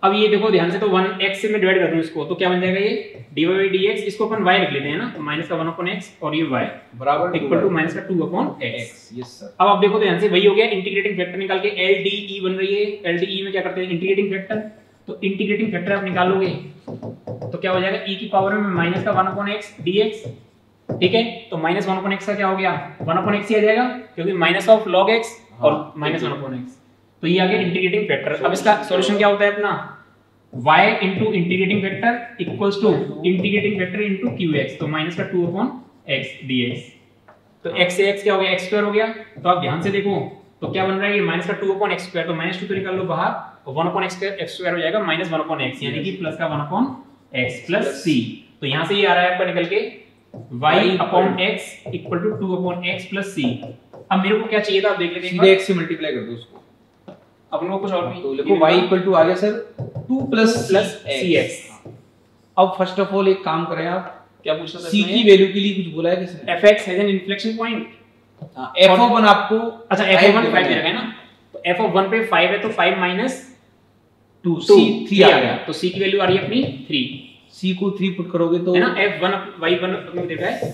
अब ये देखो ध्यान से, तो वन x से मैं डिवाइड कर दूं इसको, तो क्या बन जाएगा ये dy बाई dx, इसको अपन y लिख लेते हैं ना, तो माइनस का वन अपॉन x और ये y बराबर इक्वल टू माइनस का two upon x। Yes sir. अब आप देखो ध्यान से, वही हो गया, इंटीग्रेटिंग फैक्टर निकाल के L D E बन रही है, L D E में क्या करते हैं इंटीग्रेटिंग फैक्टर, तो इंटीग्रेटिंग फैक्टर आप निकालोगे तो क्या हो जाएगा e की पावर में माइनस का वन अपॉन x dx, ठीक है, तो माइनस वन अपॉन x का क्या हो गया वन अपॉन x ही आ जाएगा, क्योंकि माइनस ऑफ log x और माइनस वन अपॉन x, तो ये आ गया इंटीग्रेटिंग फैक्टर। अब इसका सॉल्यूशन क्या होता है अपना, y into integrating factor equals to integrating factor into qx, तो माइनस का टू अपॉन x dx, तो x से x क्या हो गया x स्क्वायर हो गया। तो आप ध्यान से देखो तो क्या बन रहा है ये माइनस का टू अपॉन x स्क्वायर, तो माइनस टू तो निकाल लो बाहर, तो one upon x x square हो जाएगा माइनस वन अपॉन x, यानी कि प्लस का one upon x plus c, तो यहां से ये आ रहा है आपका निकल के y upon x equal to two upon x plus c। अब मेरे को क्या चाहिए था, आप देख लेते हैं, सीधे x से मल्टीप्लाई कर दो उसको, अपन को कुछ और भी तो देखो y इक्वल टू आ गया sir two plus plus cx। अब फर्स्ट ऑफ ऑल एक काम करें आप, क्या पूछा था c की वैल्यू के लिए कुछ बोला है किसने, fx has an inflection point, f of one आपको, अच्छा f ऑफ वन फाइव में रखा है ना, तो f ऑफ वन पे फाइव है तो five minus two c three आ गया, तो c की वैल्यू आ रही है अपनी थ्री, c को थ्री पुट करोगे तो है ना, f वन y वन अपने देखा है,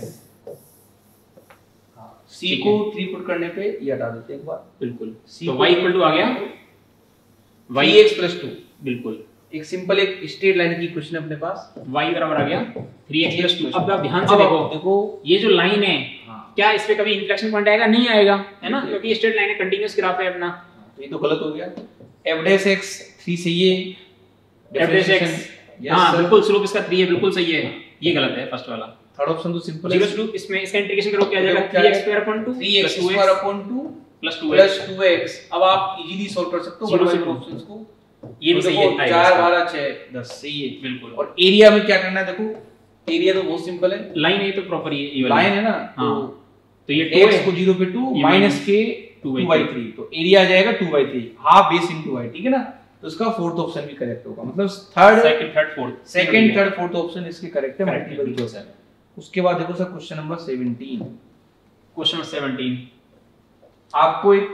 c को थ्री पुट करने पे ये हटा देते हैं एक बार, बिल्कुल, तो y इक्वल टू आ गया yx प्लस टू, बिल्कुल एक सिंपल एक स्ट्रेट लाइन की इक्वेशन है अपने पास, y बराबर आ गया थ्री एक्स प्लस टू। अब आप ध्यान से देखो, देखो ये जो लाइन है, हाँ, क्या इस पे कभी इन्फ्लेक्शन पॉइंट आएगा, नहीं आएगा, है ना, क्योंकि स्ट्रेट लाइन है, कंटीन्यूअस ग्राफ है अपना, तो ये तो गलत हो गया, f डैश x थ्री से ये f डैश x, हां बिल्कुल स्लोप इसका थ्री है, बिल्कुल सही है, ये गलत है फर्स्ट वाला, थर्ड ऑप्शन तो सिंपल है, जीरो टू, इसमें इसका इंटीग्रेशन करो क्या आ जाएगा three x square upon two three x square upon two plus two plus two x. अब आप इजीली सॉल्व कर सकते हो बड़े ऑप्शंस को, ये भी सही है, चार बारह छह दस सही है बिल्कुल। और एरिया में क्या करना है, देखो एरिया तो बहुत सिंपल है, लाइन है तो प्रॉपर ये लाइन है ना, हां, तो ये टू x को जीरो पे टू माइनस के टू बाई थ्री, तो एरिया आ जाएगा two by three, half base into y, ठीक है ना, तो इसका फोर्थ ऑप्शन भी करेक्ट होगा, मतलब third second third fourth second third fourth option इसके करेक्ट है, मल्टीपल चॉइस है। उसके बाद देखो sir question number seventeen, question number seventeen आपको एक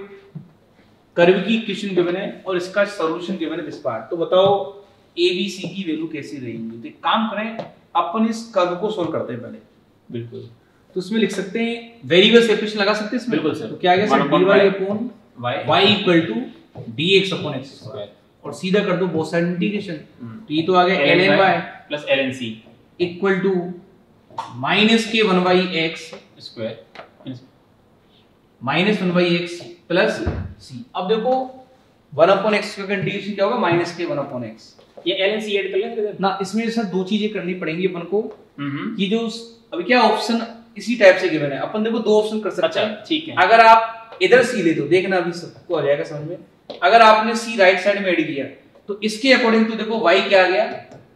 कर्व की इक्वेशन गिवन है और इसका सॉल्यूशन गिवन है दिस पार्ट, तो बताओ a b c की वैल्यू कैसी रहेगी। तो एक काम करें, अपन इस कर्व को सॉल्व करते हैं पहले, बिल्कुल, तो इसमें लिख सकते हैं वेरिएबल से इक्वेशन लगा सकते हैं इसमें, बिल्कुल सर, तो क्या आ गया sir dy upon y equal to dx upon x square, और सीधा कर दो बोथ साइड इंटीग्रेशन, तो ये तो आ गया ln y plus ln c equal to minus के one by x square minus one by x plus c. अब देखो वन अपॉन एक्स का इंटीग्रेशन क्या होगा, माइनस के वन अपॉन एक्स, ये ln c ऐड कर लेंगे ना, इसमें सर दो चीजें करनी पड़ेंगी अपन को, हम्म ये जो अभी क्या ऑप्शन इसी टाइप से गिवन है, अपन देखो दो ऑप्शन कर सकते हैं, अच्छा ठीक है, अगर आप इधर सी ले तो देखना अभी सबको आ जाएगा समझ में, अगर आपने सी राइट साइड में ऐड किया तो इसके अकॉर्डिंग तो देखो y क्या आ गया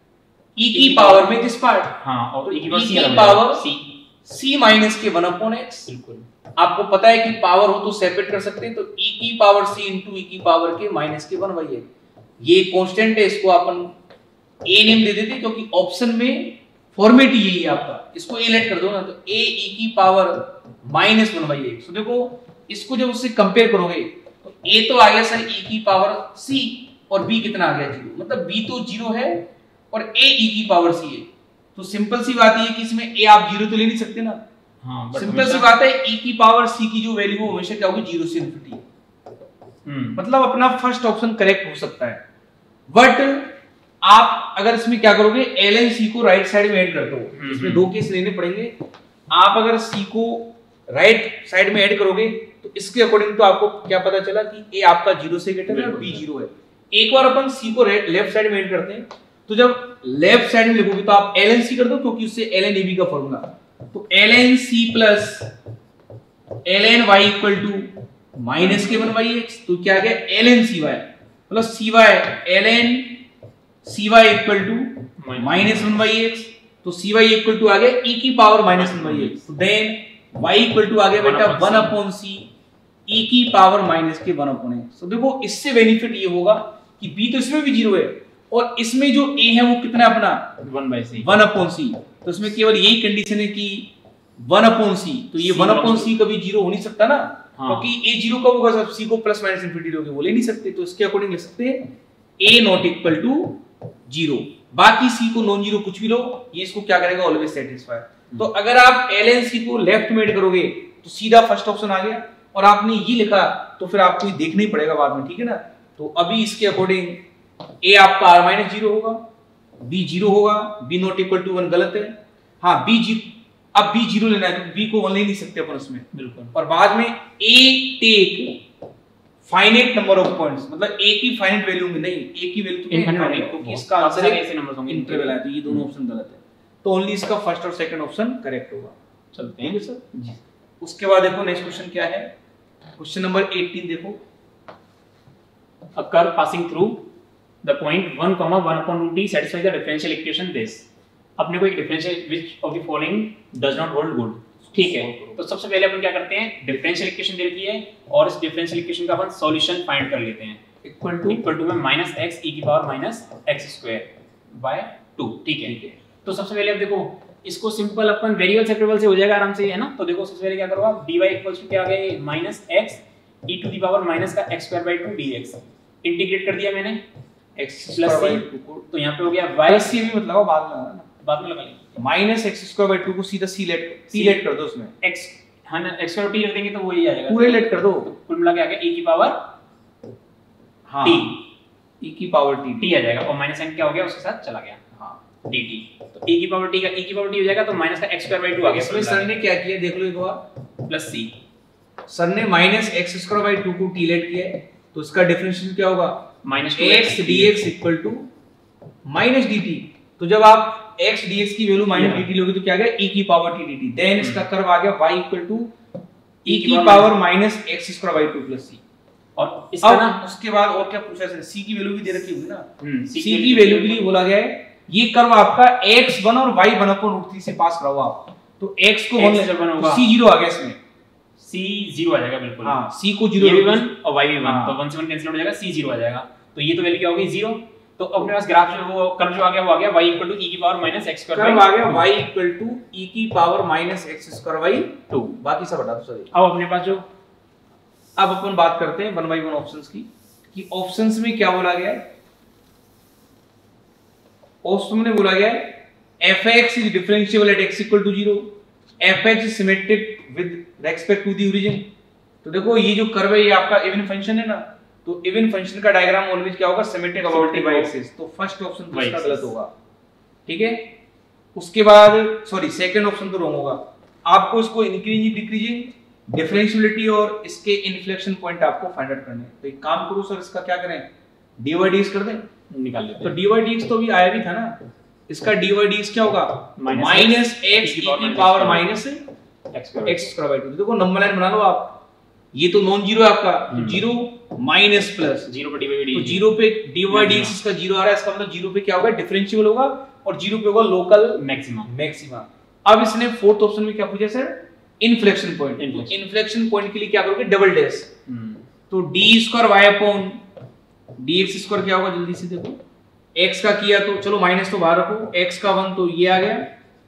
e की पावर में दिस पार्ट, हां, और e की पावर c c माइनस के वन अपॉन x, बिल्कुल, आपको पता है कि पावर हो तो सेपरेट कर सकते हैं, तो e की पावर c इनटू e की पावर के माइनस के वन बाई एक्स, ये कांस्टेंट है, इसको अपन a नेम दे देते क्योंकि ऑप्शन में फॉर्मेट यही है आपका, इसको a लेट कर दो ना, तो a e की power minus one by x. तो देखो इसको जब उससे कंपेयर करोगे तो a तो आ गया सर e की पावर c और b कितना आ गया जीरो, मतलब b तो जीरो है और a e की पावर c है, तो सिंपल सी बात ये कि इसमें a आप जीरो तो ले नहीं सकते ना, हाँ, सिंपल सी बात है e की पावर c की जो वैल्यू वो हमेशा क्या होगी जीरो से इनफिनिटी, हम्म मतलब अपना फर्स्ट ऑप्शन करेक्ट हो सकता है, बट आप अगर इसमें क्या करोगे ln c को राइट साइड में ऐड कर दो, इसमें दो केस लेने पड़ेंगे, आप अगर c को राइट साइड में ऐड करोगे तो इसके अकॉर्डिंग तो आपको क्या पता चला कि a आपका जीरो से ग्रेटर है और b जीरो है, एक बार अपन c को लेफ्ट साइड में ऐड करते हैं, तो जब लेफ्ट साइड में लिखोगे तो आप ln c कर दो क्योंकि उससे ln ab का फॉर्मूला, तो ln c plus ln y equal to minus के वन बाई एक्स, तो क्या आ गया ln cy plus cy ln cy equal to minus one by x, तो cy इक्वल टू आ गया e की power minus one by x, तो देन y इक्वल टू आ गया बेटा वन अपॉन c e की पावर माइनस के वन अपॉन एक्स। तो देखो इससे बेनिफिट ये होगा कि b तो इसमें भी जीरो है और इसमें जो a है वो कितना अपना one by c one upon c, तो इसमें केवल यही कंडीशन है कि वन अपॉन सी, तो ये वन अपॉन सी कभी जीरो हो नहीं सकता ना, क्योंकि a जीरो कब होगा, सब c को प्लस माइनस इंफिनिटी लोगे वो ले नहीं सकते, तो इसके अकॉर्डिंग लिख सकते हैं ए नॉट इक्वल टू जीरो, बाकी सी को नॉन जीरो कुछ भी लो, ये इसको क्या करेगा, ऑलवेज सेटिस्फाई। तो अगर आप एल एन सी को लेफ्ट में करोगे तो सीधा फर्स्ट ऑप्शन आ गया, और आपने ये लिखा तो फिर आपको ये देखना ही पड़ेगा बाद में, ठीक है ना। तो अभी इसके अकॉर्डिंग ए आपका आर माइनस जीरो होगा, बी जीरो होगा, b not equal to one गलत है। हाँ बी जीरो, अब बी जीरो लेना है तो बी को वन ले नहीं सकते अपन उसमें, बिल्कुल। और बाद में a take finite number of points, मतलब ए की फाइनाइट वैल्यू में नहीं, ए की वैल्यू तो इनफाइनाइट, क्योंकि इसका आंसर ऐसे नंबर होंगे इंटरवल है, तो ये दोनों ऑप्शन गलत है। तो ओनली इसका फर्स्ट और सेकंड ऑप्शन करेक्ट होगा। चलते हैं सर जी। उसके बाद देखो नेक्स्ट क्वेश्चन क्या है, क्वेश्चन नंबर अठारह देखो। A curve passing through the point one comma one upon root d satisfies the differential equation this। अपने को एक differential which of the following does not hold good, ठीक है। तो सबसे पहले अपन क्या करते हैं, डिफरेंशियल इक्वेशन दे रखी है और इस डिफरेंशियल इक्वेशन का अपन सॉल्यूशन फाइंड कर लेते हैं। इक्वल टू इक्वल टू में माइनस एक्स ई की power minus x square by two, ठीक है। तो सबसे पहले अब देखो इसको सिंपल अपन वेरिएबल सेपरेबल से हो जाएगा आराम से, है ना। तो देखो सबसे पहले क्या करो आप, dy इक्वल्स टू क्या आ गया, minus x e to the power minus का x square by two dx, integrate कर दिया मैंने x प्लस c, तो यहां पे हो गया y प्लस c भी मत लगाओ, बाद में लगाना, बाद में लगा लेंगे। Minus x square by two को सीधा c लेट t लेट कर दो उसमें, x हां ना x स्क्वायर t रख देंगे तो वो ही आएगा, पूरे लेट कर दो, तो कुल मिला के आ गया e की पावर हां t, e की पावर t t आ जाएगा, और माइनस n क्या हो गया उसके साथ चला गया, हां dt। तो e की पावर t का e की पावर t हो जाएगा, तो माइनस का x स्क्वायर बाय टू आ गया। इसमें सर ने क्या किया देख लो एक बार, प्लस c, सर ने minus x square by two को t लेट किया है, तो इसका डिफरेंशियल क्या होगा, minus x dx equal to minus dt। तो जब आप x dx की वैल्यू माइनस dt लोगे तो क्या आ गया, e की पावर t dt, देन इसका कर्व आ गया y इक्वल टू e की power minus x square by two plus c। और इसका ना उसके बाद और क्या पूछा है, c की वैल्यू भी दे रखी होगी ना, c की वैल्यू के लिए बोला गया है ये कर्व आपका x वन और y one upon root three से पास कराओ आप, तो x को वन ले जाओ, c जीरो आ गया इसमें, c जीरो आ जाएगा बिल्कुल, हां c को जीरो, ये भी वन और y भी वन, तो वन से वन कैंसिल हो जाएगा, c जीरो आ जाएगा। तो ये तो वैल्यू क्या होगी, जीरो। तो अपने पास ग्राफ जो वो कर्व जो आ गया वो आ गया y इक्वल टू e की power minus x square, curve आ गया y इक्वल टू e की power minus x square by two, बाकी सब हटा दो सर। अब अपने पास जो, अब अपन बात करते हैं वन बाय वन ऑप्शंस की, कि ऑप्शंस में क्या बोला गया है। ऑप्शन में बोला गया है fx is differentiable at x equal to zero, fx is symmetric with respect to the origin. तो देखो ये जो कर्व है ये आपका इवन फंक्शन है ना, तो इवन फंक्शन का डायग्राम ऑलवेज क्या होगा, symmetric about the y axis, तो फर्स्ट ऑप्शन तो इसका गलत होगा, ठीक है। उसके बाद सॉरी सेकंड ऑप्शन तो रॉन्ग होगा, आपको इसको इंक्रीजिंग डिक्रीजिंग डिफरेंशिएबिलिटी और इसके इन्फ्लेक्शन पॉइंट आपको फाइंड आउट करने हैं। तो एक काम करो सर, इसका क्या करें, dy dx कर दें, निकाल लेते हैं। तो dy dx तो भी आया भी था ना, इसका dy dx क्या होगा, माइनस x की power minus x square by two. देखो नंबर लाइन बना लो आप, ये तो नॉन जीरो है आपका, तो जीरो माइनस प्लस जीरो पे dy dx, तो जीरो पे dy dx इसका जीरो आ रहा है, इसका मतलब जीरो पे क्या होगा, डिफरेंशिएबल होगा, और जीरो पे होगा लोकल मैक्सिमा मैक्सिमा। अब इसने फोर्थ ऑप्शन में क्या पूछा sir, inflection point. Inflection point के लिए क्या करोगे, डबल डैश, तो d square y upon dx square क्या होगा, जल्दी से देखो, x का किया तो चलो माइनस तो बाहर रखो, x का वन तो ये आ गया,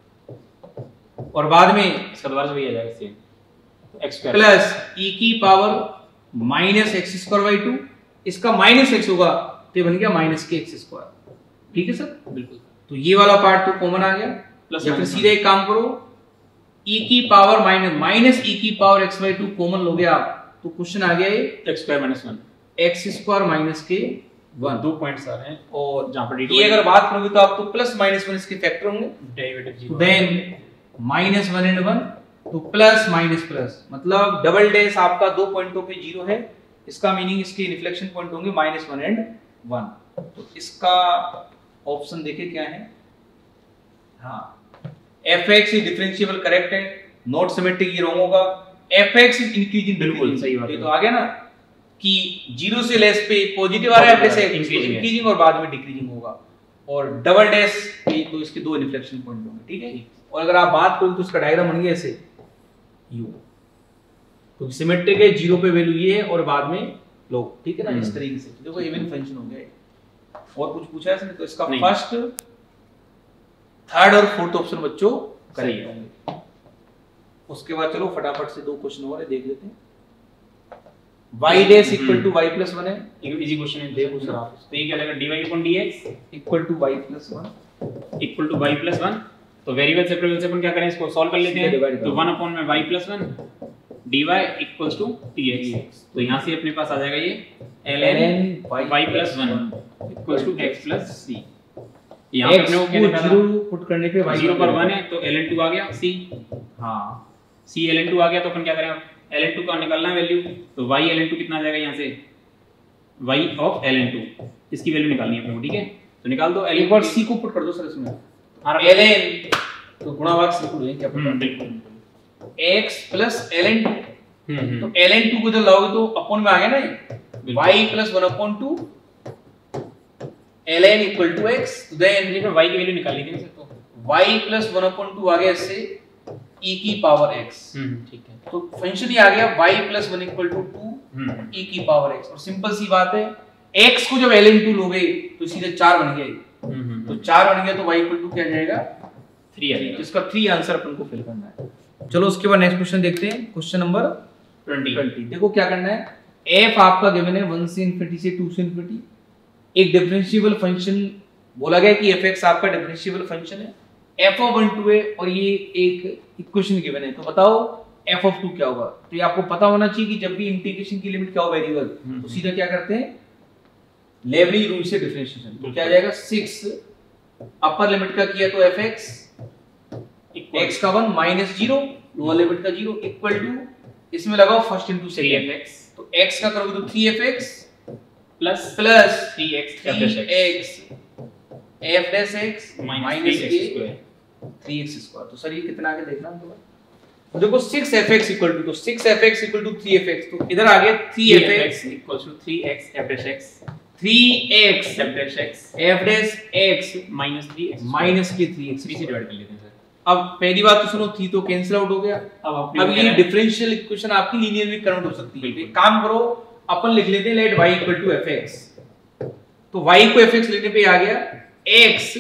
और बाद में इसका दोबारा से वही आ जाएगा same, x square plus e की power minus x square by two, इसका माइनस x होगा तो ये बन गया माइनस के x स्क्वायर, ठीक है सर, बिल्कुल। तो ये वाला पार्ट तो कॉमन आ गया, प्लस या फिर सीधे एक काम करो, e की पावर माइनस माइनस e की power x by two common लोगे आप, तो क्वेश्चन आ गया ये x square minus one, x square minus के वन, दो पॉइंट्स आ रहे हैं, और जहां पर ये अगर बात करोगे तो आप तो प्लस माइनस वन इसके फैक्टर होंगे, derivative zero, then minus one and one, तो प्लस माइनस प्लस, मतलब डबल डैश आपका दो पॉइंटों पे जीरो है, इसका मीनिंग इसके इन्फ्लेक्शन पॉइंट होंगे माइनस वन एंड वन। तो इसका ऑप्शन देखिए क्या है, हाँ fx इज डिफरेंशिएबल करेक्ट है, नॉट सिमेट्रिक ये रॉन्ग होगा, fx इज इंक्रीजिंग, बिल्कुल सही बात है, ये तो आ गया ना कि जीरो से लेस पे पॉजिटिव आ रहा है, प्लस इंक्रीजिंग और बाद में डिक्रीजिंग होगा, और डबल डैश पे तो इसके दो इन्फ्लेक्शन पॉइंट होंगे, ठीक है। और अगर आप बात करो तो इसका डायग्राम बन गया ऐसे u, तो सिमेट्रिक है, जीरो पे वैल्यू ये है और बाद में लोग, ठीक है ना, इस तरीके से देखो इवन फंक्शन हो गया। और कुछ पूछा है इसने, तो इसका फर्स्ट थर्ड और फोर्थ ऑप्शन बच्चों करेक्ट होंगे। उसके बाद चलो फटाफट से दो क्वेश्चन और है देख लेते हैं। y dash equal to y plus one है, इजी क्वेश्चन है, देखो सर आप, तो ये क्या लगेगा dy upon dx equal to y plus one equal to y plus one. तो वेरिएबल सेपरेबल से अपन क्या करें, इसको सॉल्व कर लेते हैं। तो वन अपॉन में y plus one dy equals to dx, तो यहाँ से अपने पास आ जाएगा ये ln y plus one equals to x plus c। यहाँ पे अपने को क्या निकाला, जीरो पुट करने पे y जीरो पर वन है तो ln टू आ गया c, हाँ c ln टू आ गया, तो अपन क्या करें ln टू का निकालना है वैल्यू, तो y ln टू कितना आ जाएगा यहाँ से, y ऑफ ln टू, इसकी वैल्यू निकालनी है अपने को, ठीक है। तो निकाल दो, एक बार c को पुट कर दो सर इसमें, ln तो गुणा भाग c को लेंगे क्या पता, बिल्कुल x plus ln two, hmm तो ln टू को जब लाओगे तो अपॉन में आ गया ना y plus one upon two ln equal to x, then देखो y की वैल्यू निकाल ली थी ना, तो y plus one upon two आ गया इससे e की पावर x, हम्म ठीक है, तो फंक्शन ही आ गया y plus one equal to two hmm e की पावर x, और सिंपल सी बात है x को जब ln टू लोगे तो सीधे चार बन गया, हम्म तो चार बन गया तो y इक्वल टू क्या जाएगा थ्री आ जाएगा, इसका थ्री आंसर अपन को फिल करना है। चलो उसके बाद नेक्स्ट क्वेश्चन देखते हैं, क्वेश्चन नंबर ट्वेंटी। ट्वेंटी। देखो क्या करना है, f आपका गिवन है वन से इन्फिनिटी से टू से इन्फिनिटी, एक डिफरेंशिएबल फंक्शन बोला गया कि fx आपका डिफरेंशिएबल फंक्शन है, f ऑफ वन टू है और ये एक इक्वेशन गिवन है, तो बताओ f ऑफ टू क्या होगा। तो ये आपको पता होना चाहिए कि जब भी इंटीग्रेशन की लिमिट क्या हो वेरिएबल, तो सीधा क्या करते हैं लेवनी रूल से डिफरेंशिएशन, तो क्या आ जाएगा सिक्स अपर लिमिट का किया तो fx x का one minus zero lower limit का जीरो इक्वल टू इसमें लगाओ first into three second, F x तो x का करोगे तो three F x plus plus three x three x f dash x minus three के x square, three x square. तो sir ये कितना आगे देखना हम तो देखो six F x equal to, तो six F x equal to three F x, तो इधर आ गया three F x equals to three x F dash x three x F dash x f dash x minus three x minus के three x. Three से divide कर लेते हैं sir. अब पहली बात तो सुनो, थ्री तो कैंसिल आउट हो गया, अब अपने अब को ये क्या है? डिफरेंशियल इक्वेशन आपकी लीनियर में कन्वर्ट हो सकती है। तो एक काम करो, अपन लिख लेते हैं let y equal to fx, तो y को fx लेने पे आ गया x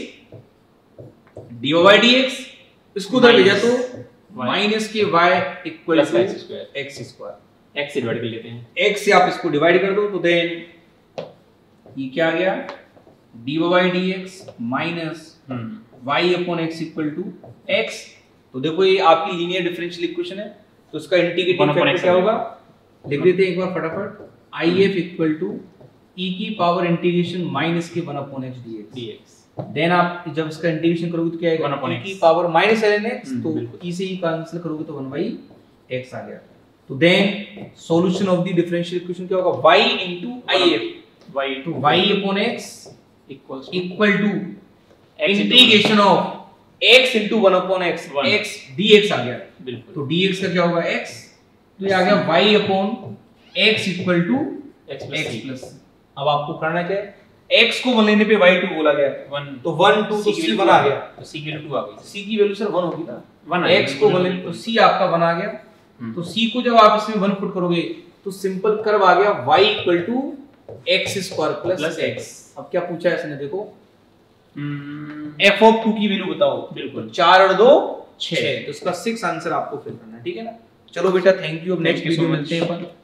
dy by dx, इसको उधर भेजा तो माइनस के y इक्वल plus two x square, x square, x से डिवाइड कर लेते हैं, x से आप इसको डिवाइड कर दो तो देन ये क्या आ गया dy by dx minus hmm y upon x equal to x। तो देखो ये आपकी लीनियर डिफरेंशियल इक्वेशन है, तो इसका integrating one upon factor x क्या आ होगा, लिख देते हैं एक बार फटाफट, if इक्वल टू e की पावर इंटीग्रेशन माइनस के one upon x dx dx then आप जब इसका इंटीग्रेशन करोगे तो क्या one आएगा upon e की x। Power minus ln x, hmm, तो बिल्कुल। e से e कैंसिल करोगे तो वन बाई x आ गया। तो then solution of the differential equation क्या होगा y if y तो y upon x equals equal to x integration of x into one upon x One. x dx आ गया, बिल्कुल तो dx का क्या होगा x, तो ये आ गया y upon x equal to x x plus plus. अब आपको करना क्या है, x को वन लेने पे y टू बोला गया, वन तो वन टू तो c वन आ गया, तो c की वैल्यू टू आ गई, c की वैल्यू सर वन होगी ना, वन आ गई, x को वन लेने तो c आपका वन आ गया, हम्म। तो c को जब आप इसमें वन पुट करोगे तो सिंपल कर्व आ गया y equal to x square plus plus x। अब क्या पूछा है इसने, देखो हम्म f ऑफ टू की वैल्यू बताओ, बिल्कुल चार और दो छह। छह, तो इसका सिक्स आंसर आपको फिल करना है, ठीक है ना। चलो बेटा थैंक यू, अब next Thank you so video much. मिलते हैं अपन।